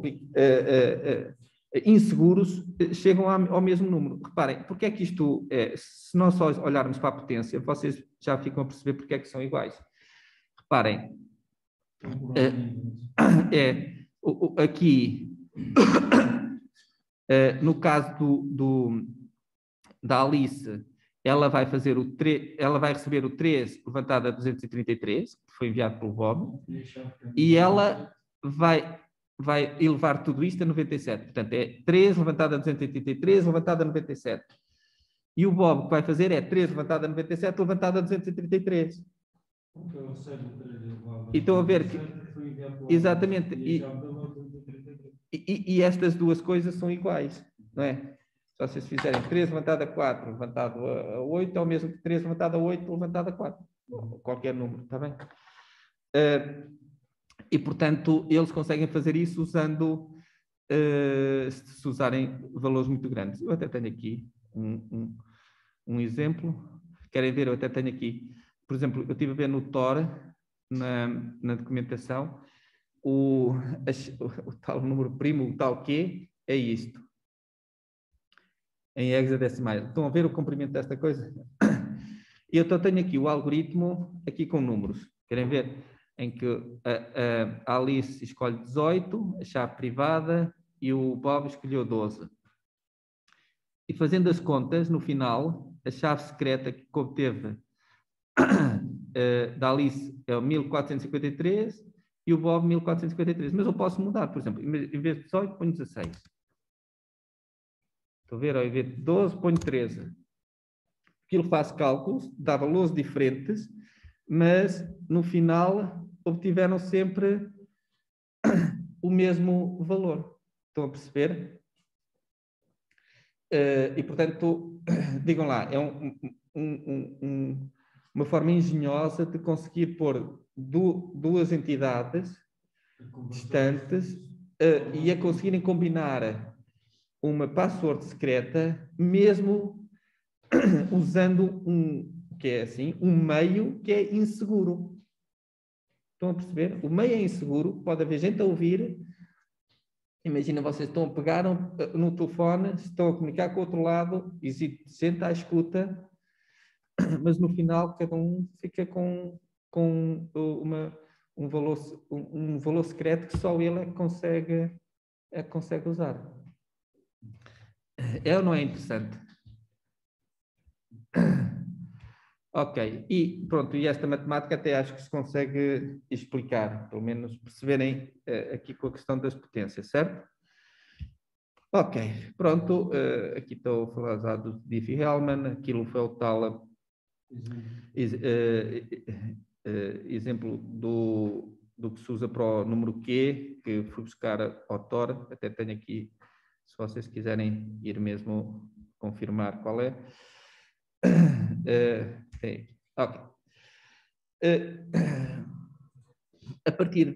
inseguros, chegam ao mesmo número. Reparem, porque é que isto é? Se nós só olharmos para a potência, vocês já ficam a perceber porque é que são iguais. Reparem, aqui, no caso da Alice, ela vai receber o 3 levantado a 233, que foi enviado pelo Bob, e ela vai elevar tudo isto a 97. Portanto, é 3 levantado a 283, levantado a 97. E o Bob que vai fazer é 3 levantado a 97, levantado a 233. E estão a ver que... Exatamente. E estas duas coisas são iguais, não é? Se vocês fizerem 3 levantado a 4, levantado a 8, é o mesmo que 3 levantado a 8, levantado a 4. Qualquer número, está bem? E, portanto, eles conseguem fazer isso usando, se usarem valores muito grandes. Eu até tenho aqui um exemplo. Querem ver? Eu até tenho aqui, por exemplo, eu estive a ver no Tor, na documentação, o tal número primo, o tal Q, é isto. Em hexadecimais. Estão a ver o comprimento desta coisa? E eu tenho aqui o algoritmo aqui com números. Querem ver? Em que a Alice escolhe 18, a chave privada, e o Bob escolheu 12. E fazendo as contas, no final, a chave secreta que obteve da Alice é o 1453 e o Bob 1453. Mas eu posso mudar, por exemplo, em vez de 18, ponho 16. Estão a ver? Ao invés de 12, ponho 13. Aquilo faz cálculos, dá valores diferentes, mas no final obtiveram sempre o mesmo valor. Estão a perceber? E, portanto, digam lá, é uma forma engenhosa de conseguir pôr duas entidades distantes e a conseguirem combinar uma password secreta, mesmo usando que é assim, um meio que é inseguro. Estão a perceber? O meio é inseguro, pode haver gente a ouvir. Imagina, vocês estão a pegar no telefone, estão a comunicar com o outro lado, existe gente à escuta, mas no final cada um fica com um valor secreto que só ele é que consegue usar. É ou não é interessante? Ok, e pronto, e esta matemática até acho que se consegue explicar, pelo menos perceberem aqui com a questão das potências, certo? Ok, pronto, aqui estou a falar já do Diffie-Hellman, aquilo foi o tal exemplo do que se usa para o número Q, que fui buscar ao Tor, até tenho aqui, se vocês quiserem ir mesmo confirmar qual é. Ok. A partir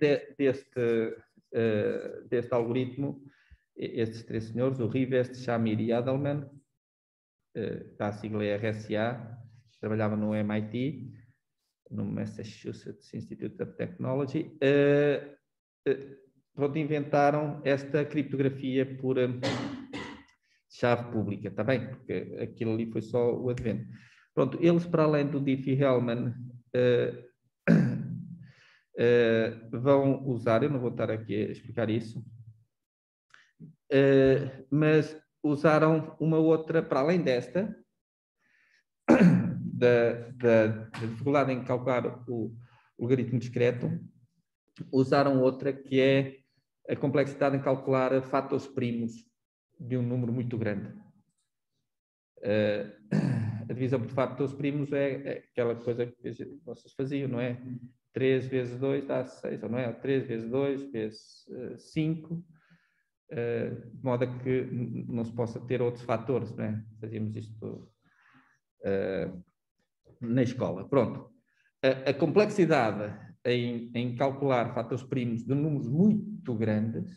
deste algoritmo, estes três senhores, o Rivest, Shamir e Adelman, da sigla RSA, trabalhavam no MIT, no Massachusetts Institute of Technology, pronto, inventaram esta criptografia por chave pública, está bem? Porque aquilo ali foi só o advento. Pronto, eles, para além do Diffie-Hellman, vão usar, eu não vou estar aqui a explicar isso, mas usaram uma outra, para além desta, da dificuldade em calcular o logaritmo discreto, usaram outra que é a complexidade em calcular fatores primos de um número muito grande. A divisão por fatores primos é aquela coisa que vocês faziam, não é? 3 vezes 2 dá 6, ou não é? 3 vezes 2 vezes 5, de modo a que não se possa ter outros fatores, não é? Fazíamos isto na escola. Pronto. A complexidade em calcular fatores primos de números muito grandes,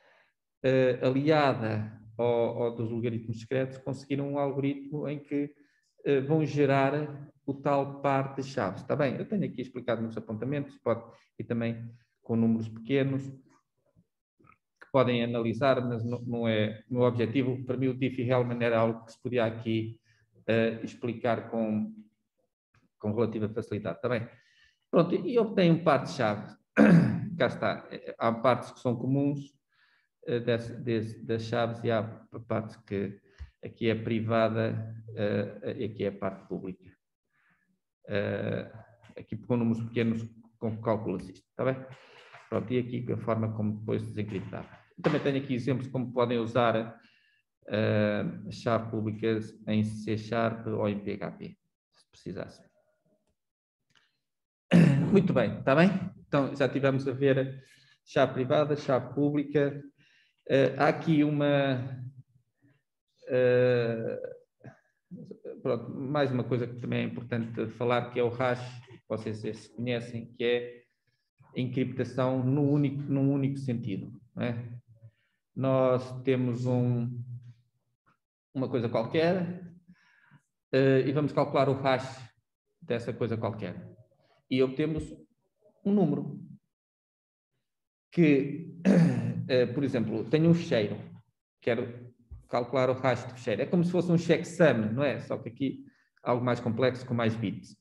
aliada ao dos logaritmos discretos, conseguiram um algoritmo em que vão gerar o tal par de chaves. Está bem? Eu tenho aqui explicado nos apontamentos, e também com números pequenos, que podem analisar, mas não é o meu objetivo. Para mim, o Diffie-Hellman era algo que se podia aqui explicar com relativa facilidade. Está bem? Pronto, e obtenho um par de chaves. Cá está. Há partes que são comuns das chaves e há partes que aqui é privada e aqui é a parte pública. Aqui com números pequenos calcula-se isto, está bem? Pronto, e aqui a forma como depois desencriptar. Também tenho aqui exemplos como podem usar chaves públicas em C# ou em PHP, se precisassem. Muito bem, está bem? Então já tivemos a ver chave privada, chave pública. Há aqui pronto, mais uma coisa que também é importante falar, que é o hash, vocês se conhecem, que é a encriptação num único sentido. Não é? Nós temos uma coisa qualquer e vamos calcular o hash dessa coisa qualquer. E obtemos um número que, por exemplo, tenho um fecheiro, quero calcular o hash do fecheiro. É como se fosse um checksum, não é? Só que aqui algo mais complexo, com mais bits.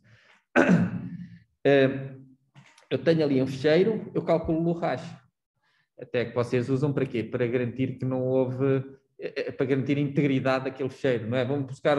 Eu tenho ali um fecheiro, eu calculo o hash. Até que vocês usam para quê? Para garantir que não houve... para garantir a integridade daquele fecheiro, não é? Vamos buscar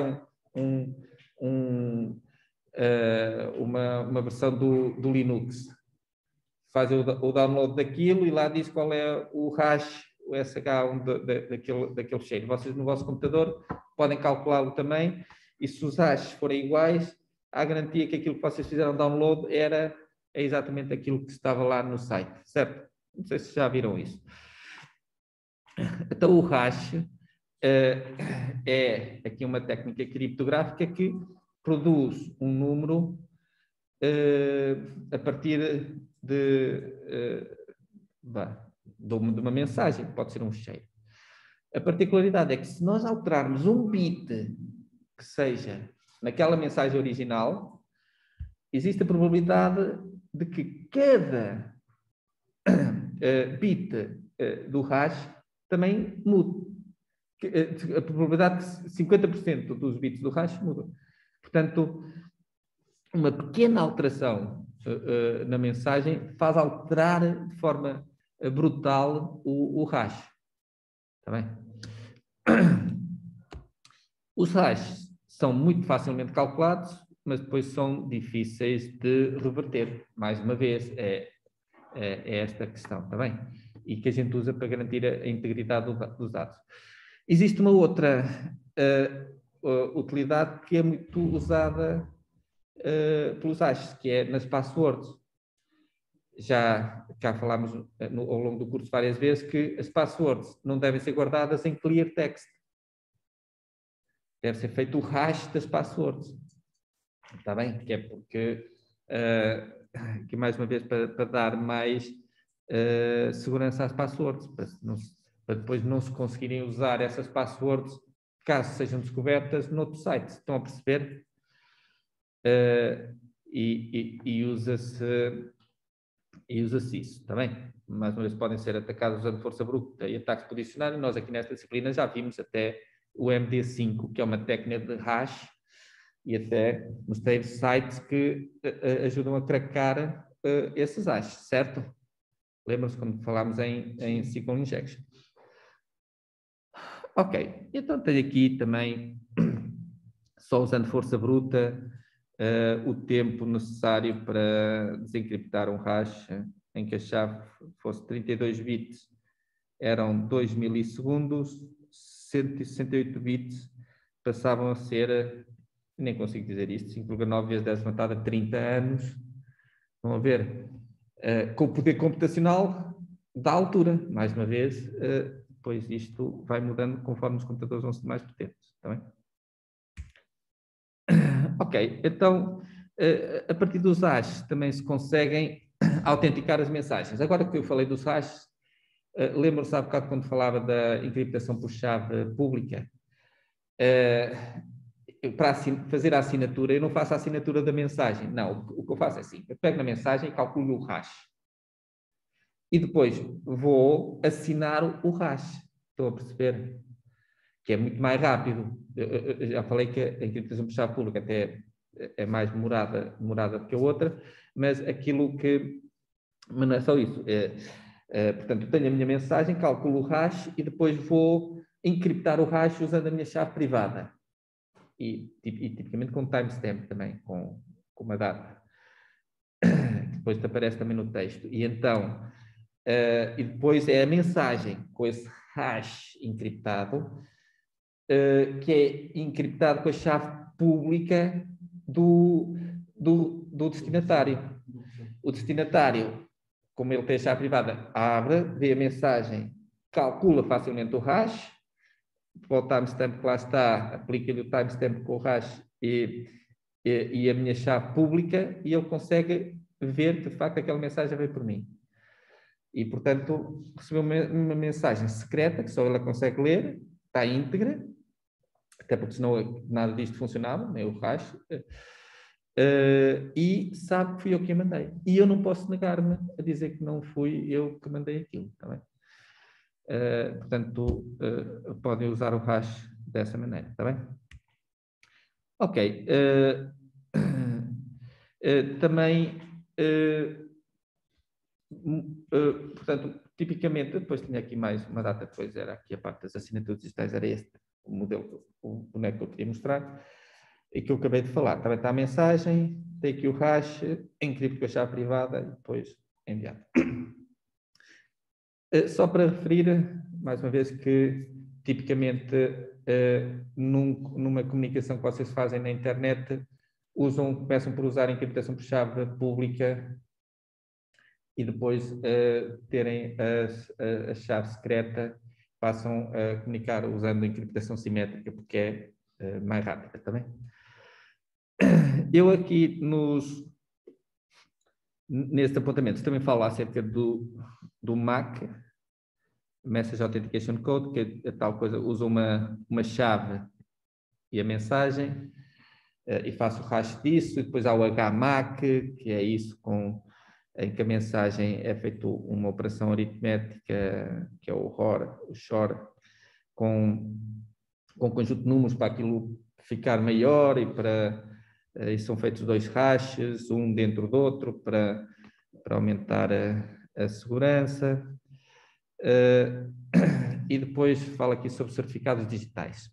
uma versão do Linux. Faz o download daquilo e lá diz qual é o hash, o SH1 daquele fecheiro. Vocês no vosso computador podem calculá-lo também, e se os hashes forem iguais, há garantia que aquilo que vocês fizeram download é exatamente aquilo que estava lá no site, certo? Não sei se já viram isso. Então o hash é aqui uma técnica criptográfica que produz um número a partir de uma mensagem, pode ser um fecheiro. A particularidade é que se nós alterarmos um bit que seja naquela mensagem original, existe a probabilidade de que cada bit do hash também mude. A probabilidade de 50% dos bits do hash mudam. Portanto, uma pequena alteração na mensagem faz alterar de forma brutal o hash. Está bem? Os hashes são muito facilmente calculados, mas depois são difíceis de reverter. Mais uma vez, é esta a questão, está bem? E que a gente usa para garantir a integridade dos dados. Existe uma outra utilidade que é muito usada pelos hashes, que é nas passwords. Já falámos ao longo do curso várias vezes que as passwords não devem ser guardadas em clear text. Deve ser feito o hash das passwords. Está bem? Que é porque, que mais uma vez, para dar mais segurança às passwords, para depois não se conseguirem usar essas passwords caso sejam descobertas noutro site. Estão a perceber? E usa-se isso, está bem? Mais uma vez podem ser atacados usando força bruta e ataque expedicionário. Nós aqui nesta disciplina já vimos até o MD5, que é uma técnica de hash, e até mostrei sites que ajudam a craquear esses hashes, certo? Lembram-se quando falámos em SQL Injection? Ok, então tenho aqui também, só usando força bruta, o tempo necessário para desencriptar um hash em que a chave fosse 32 bits eram 2 milissegundos, 168 bits passavam a ser, nem consigo dizer isto, 5,9 vezes 10 levantada, 30 anos. Vão a ver, com o poder computacional da altura, mais uma vez, pois isto vai mudando conforme os computadores vão ser mais potentes. Está bem? Ok, então, a partir dos hashes também se conseguem autenticar as mensagens. Agora que eu falei dos hashes, lembro-se há bocado quando falava da encriptação por chave pública. Para fazer a assinatura, eu não faço a assinatura da mensagem. Não, o que eu faço é assim, eu pego na mensagem e calculo o hash. E depois vou assinar o hash. Estão a perceber? Que é muito mais rápido. Eu já falei que a encriptação por chave pública até é mais demorada do que a outra, mas aquilo que... Mas não é só isso. Portanto, eu tenho a minha mensagem, calculo o hash e depois vou encriptar o hash usando a minha chave privada. E tipicamente com timestamp também, com uma data. Que depois te aparece também no texto. E então, e depois é a mensagem com esse hash encriptado, que é encriptado com a chave pública do destinatário. O destinatário, como ele tem a chave privada, abre, vê a mensagem, calcula facilmente o hash, para o timestamp que lá está, aplica-lhe o timestamp com o hash e a minha chave pública, e ele consegue ver que de facto aquela mensagem veio por mim. E, portanto, recebeu uma mensagem secreta, que só ela consegue ler, está íntegra, até porque senão nada disto funcionava, nem o hash, e sabe que fui eu que a mandei. E eu não posso negar-me a dizer que não fui eu que mandei aquilo, está bem? Portanto, podem usar o hash dessa maneira, está bem? Ok. Também, portanto, tipicamente, depois tinha aqui mais uma data, depois era aqui a parte das assinaturas digitais, era este o modelo, o boneco que eu queria mostrar, e que eu acabei de falar. Também está a mensagem, tem aqui o hash, encripto com a chave privada e depois enviado. Só para referir, mais uma vez, que tipicamente numa comunicação que vocês fazem na internet, começam por usar a encriptação por chave pública e depois terem a chave secreta, passam a comunicar usando a encriptação simétrica, porque é mais rápida também. Eu aqui neste apontamento também falo acerca do MAC, Message Authentication Code, que é a tal coisa, usa uma chave e a mensagem, e faço o hash disso, e depois há o HMAC, que é isso em que a mensagem é feita uma operação aritmética, que é o XOR, com um conjunto de números para aquilo ficar maior, e são feitos 2 hashes, um dentro do outro, para aumentar a segurança. E depois fala aqui sobre certificados digitais.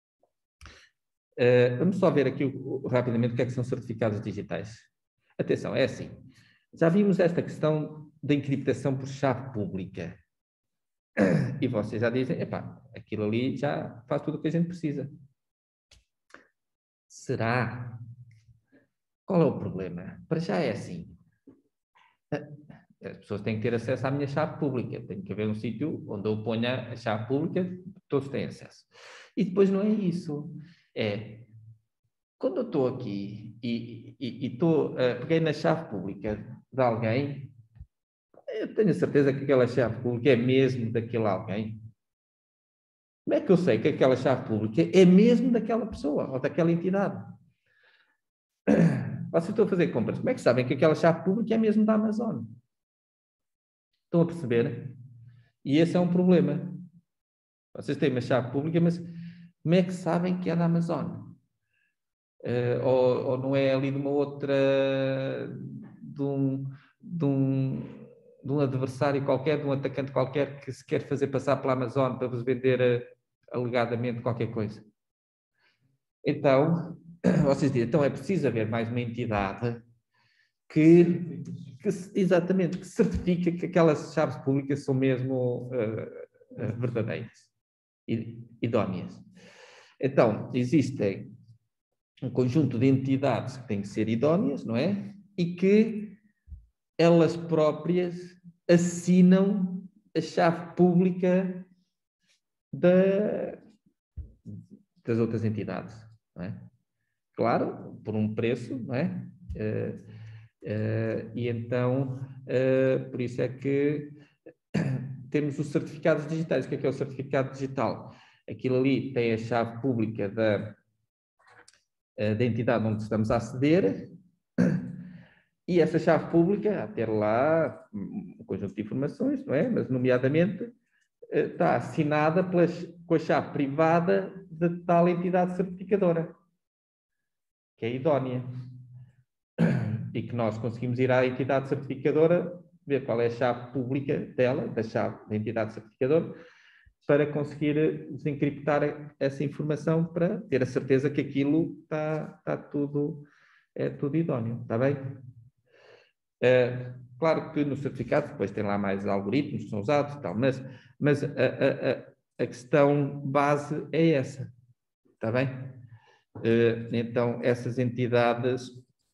Vamos só ver aqui rapidamente o que é que são certificados digitais. Atenção, é assim. Já vimos esta questão da encriptação por chave pública. E vocês já dizem, epá, aquilo ali já faz tudo o que a gente precisa. Será? Qual é o problema? Para já é assim. As pessoas têm que ter acesso à minha chave pública. Tem que haver um sítio onde eu ponha a chave pública, todos têm acesso. E depois não é isso. Quando eu estou aqui e peguei na chave pública de alguém, eu tenho a certeza que aquela chave pública é mesmo daquele alguém. Como é que eu sei que aquela chave pública é mesmo daquela pessoa ou daquela entidade? Vocês estão a fazer compras. Como é que sabem que aquela chave pública é mesmo da Amazon? Estão a perceber? E esse é um problema. Vocês têm uma chave pública, mas como é que sabem que é da Amazon? Ou não é ali de uma outra... de um adversário qualquer, de um atacante qualquer que se quer fazer passar pela Amazon para vos vender alegadamente qualquer coisa. Então, vocês dizem, então é preciso haver mais uma entidade que certifica que aquelas chaves públicas são mesmo verdadeiras, idóneas. Então, existem um conjunto de entidades que têm que ser idóneas, não é? E que elas próprias assinam a chave pública das outras entidades, não é? Claro, por um preço, não é? E então, por isso é que temos os certificados digitais. O que é o certificado digital? Aquilo ali tem a chave pública da entidade onde estamos a aceder, e essa chave pública, a ter lá um conjunto de informações, não é? Mas, nomeadamente, está assinada com a chave privada de tal entidade certificadora, que é idónea. E que nós conseguimos ir à entidade certificadora, ver qual é a chave pública dela, da chave da entidade certificadora, para conseguir desencriptar essa informação, para ter a certeza que aquilo está tudo idóneo, está bem? Claro que no certificado depois tem lá mais algoritmos que são usados e tal, mas a questão base é essa, está bem? Então, essas entidades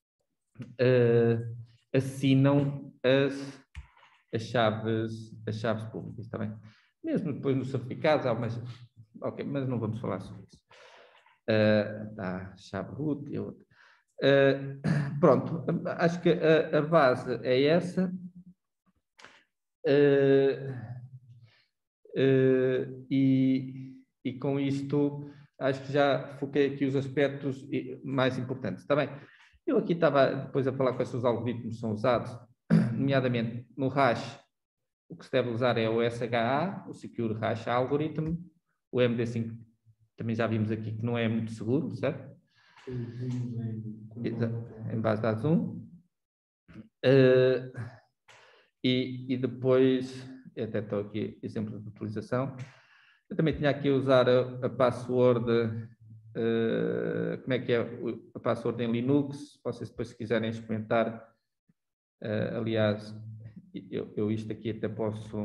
assinam as chaves públicas, está bem? Mesmo depois nos certificados, ok, mas não vamos falar sobre isso. Chave root e outra. Pronto, acho que a base é essa. E com isto, acho que já foquei aqui os aspectos mais importantes. Está bem? Eu aqui estava depois a falar quais os algoritmos que são usados, nomeadamente no hash. O que se deve usar é o SHA, o Secure Hash Algorithm, o MD5, também já vimos aqui que não é muito seguro, certo? Em base de dados 1. E depois, até estou aqui, exemplo de utilização. Eu também tinha aqui a usar a password, como é que é a password em Linux, vocês depois se quiserem experimentar, aliás, eu isto aqui até posso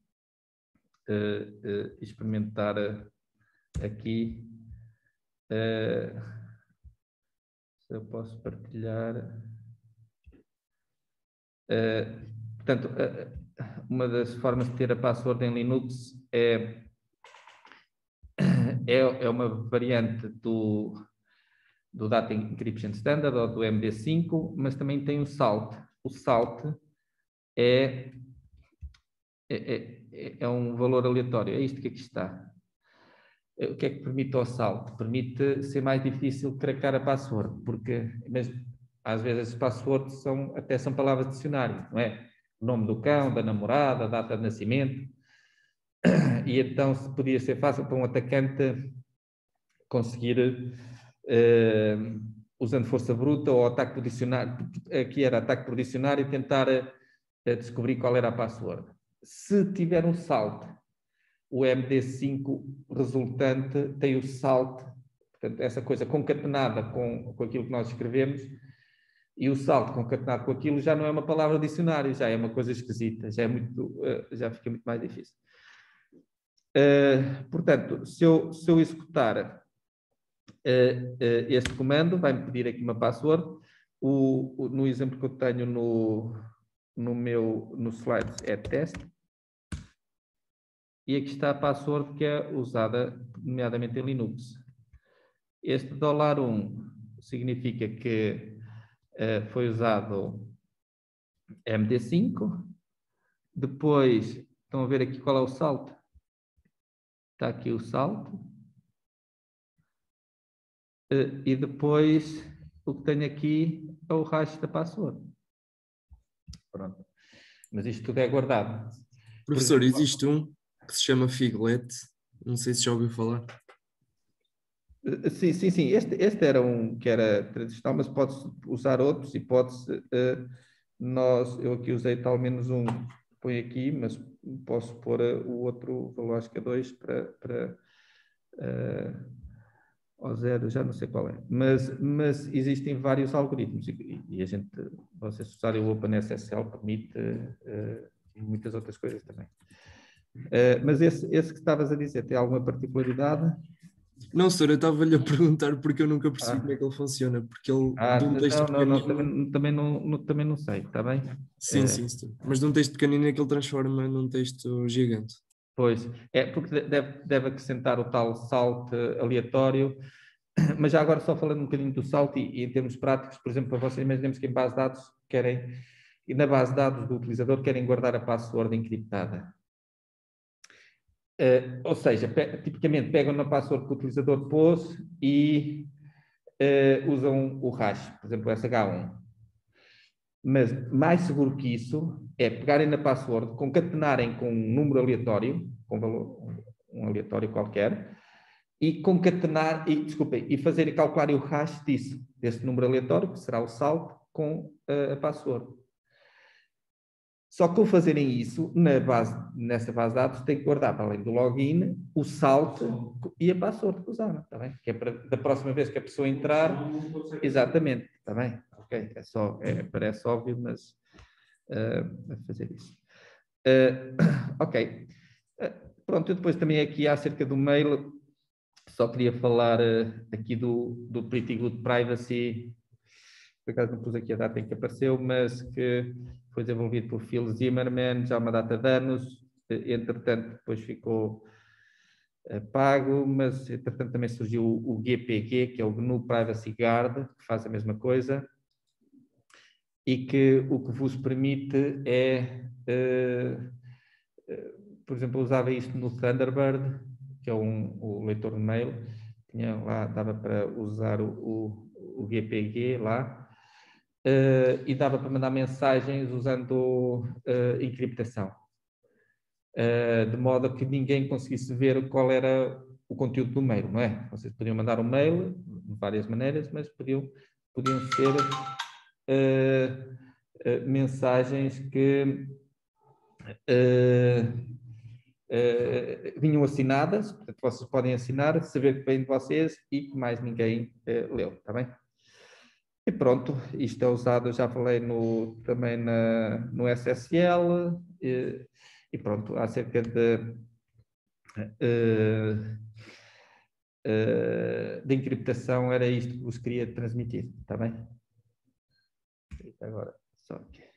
experimentar aqui, se eu posso partilhar. Portanto, uma das formas de ter a password em Linux é uma variante do Data Encryption Standard ou do MD5, mas também tem o SALT. O SALT é um valor aleatório. É isto que aqui está. O que é que permite ao SALT? Permite ser mais difícil cracar a password, porque às vezes as passwords até são palavras de dicionário, não é? O nome do cão, da namorada, a data de nascimento. E então podia ser fácil para um atacante conseguir, usando força bruta ou ataque por dicionário, aqui era ataque por dicionário, e tentar descobrir qual era a password. Se tiver um salto, o MD5 resultante tem o salto, portanto, essa coisa concatenada com aquilo que nós escrevemos, e o salto concatenado com aquilo já não é uma palavra de dicionário, já é uma coisa esquisita, já fica muito mais difícil. Portanto, se eu executar este comando, vai-me pedir aqui uma password. No exemplo que eu tenho no slides é teste. E aqui está a password que é usada, nomeadamente em Linux. Este $1 significa que foi usado MD5. Depois, estão a ver aqui qual é o salto? Está aqui o salto. E depois, o que tenho aqui é o hash da password. Pronto. Mas isto tudo é guardado. Professor, existe um que se chama Figlet. Não sei se já ouviu falar. Sim. Este era um que era tradicional, mas pode-se usar outros e pode-se... eu aqui usei tal menos um, põe aqui, mas posso pôr o outro valor, acho que é 2, para ao 0, já não sei qual é. Mas existem vários algoritmos e a gente, vocês usarem o OpenSSL, permite muitas outras coisas também. Mas esse que estavas a dizer, tem alguma particularidade? Não, senhor, eu estava-lhe a perguntar porque eu nunca percebi como é que ele funciona, porque ele de um texto pequenino... também não sei, está bem? Sim, sim, senhor. Mas de um texto pequenino é que ele transforma num texto gigante. Pois, é porque deve acrescentar o tal salto aleatório, mas já agora só falando um bocadinho do salto e em termos práticos, por exemplo, para vocês imaginemos que em base de dados querem, e na base de dados do utilizador querem guardar a password encriptada. Ou seja, tipicamente pegam na password que o utilizador pôs e usam o hash, por exemplo, o SH1. Mas mais seguro que isso é pegarem na password, concatenarem com um número aleatório, com um aleatório qualquer, e concatenar, e fazer calcular o hash desse número aleatório, que será o salto, com a password. Só que ao fazerem isso, nessa base de dados, tem que guardar, para além do login, o salto e a password que usaram, está bem? Que é para, da próxima vez que a pessoa entrar... Exatamente, está bem? Ok, parece óbvio, mas fazer isso. Ok. Pronto, eu depois também aqui acerca do mail, só queria falar aqui do Pretty Good Privacy, por acaso não pus aqui a data em que apareceu, mas que foi desenvolvido por Phil Zimmermann, já há uma data de anos, entretanto depois ficou pago, mas entretanto também surgiu o GPG, que é o GNU Privacy Guard, que faz a mesma coisa, e que o que vos permite é, por exemplo, eu usava isto no Thunderbird, que é o leitor de mail, tinha lá, dava para usar o GPG lá, e dava para mandar mensagens usando encriptação, de modo a que ninguém conseguisse ver qual era o conteúdo do mail, não é? Vocês podiam mandar um mail de várias maneiras, mas podiam ser mensagens que vinham assinadas, portanto vocês podem assinar, saber que vem de vocês e que mais ninguém leu, está bem? E pronto, isto é usado, já falei também no SSL, e pronto, acerca de encriptação era isto que vos queria transmitir, está bem? Agora, só aqui.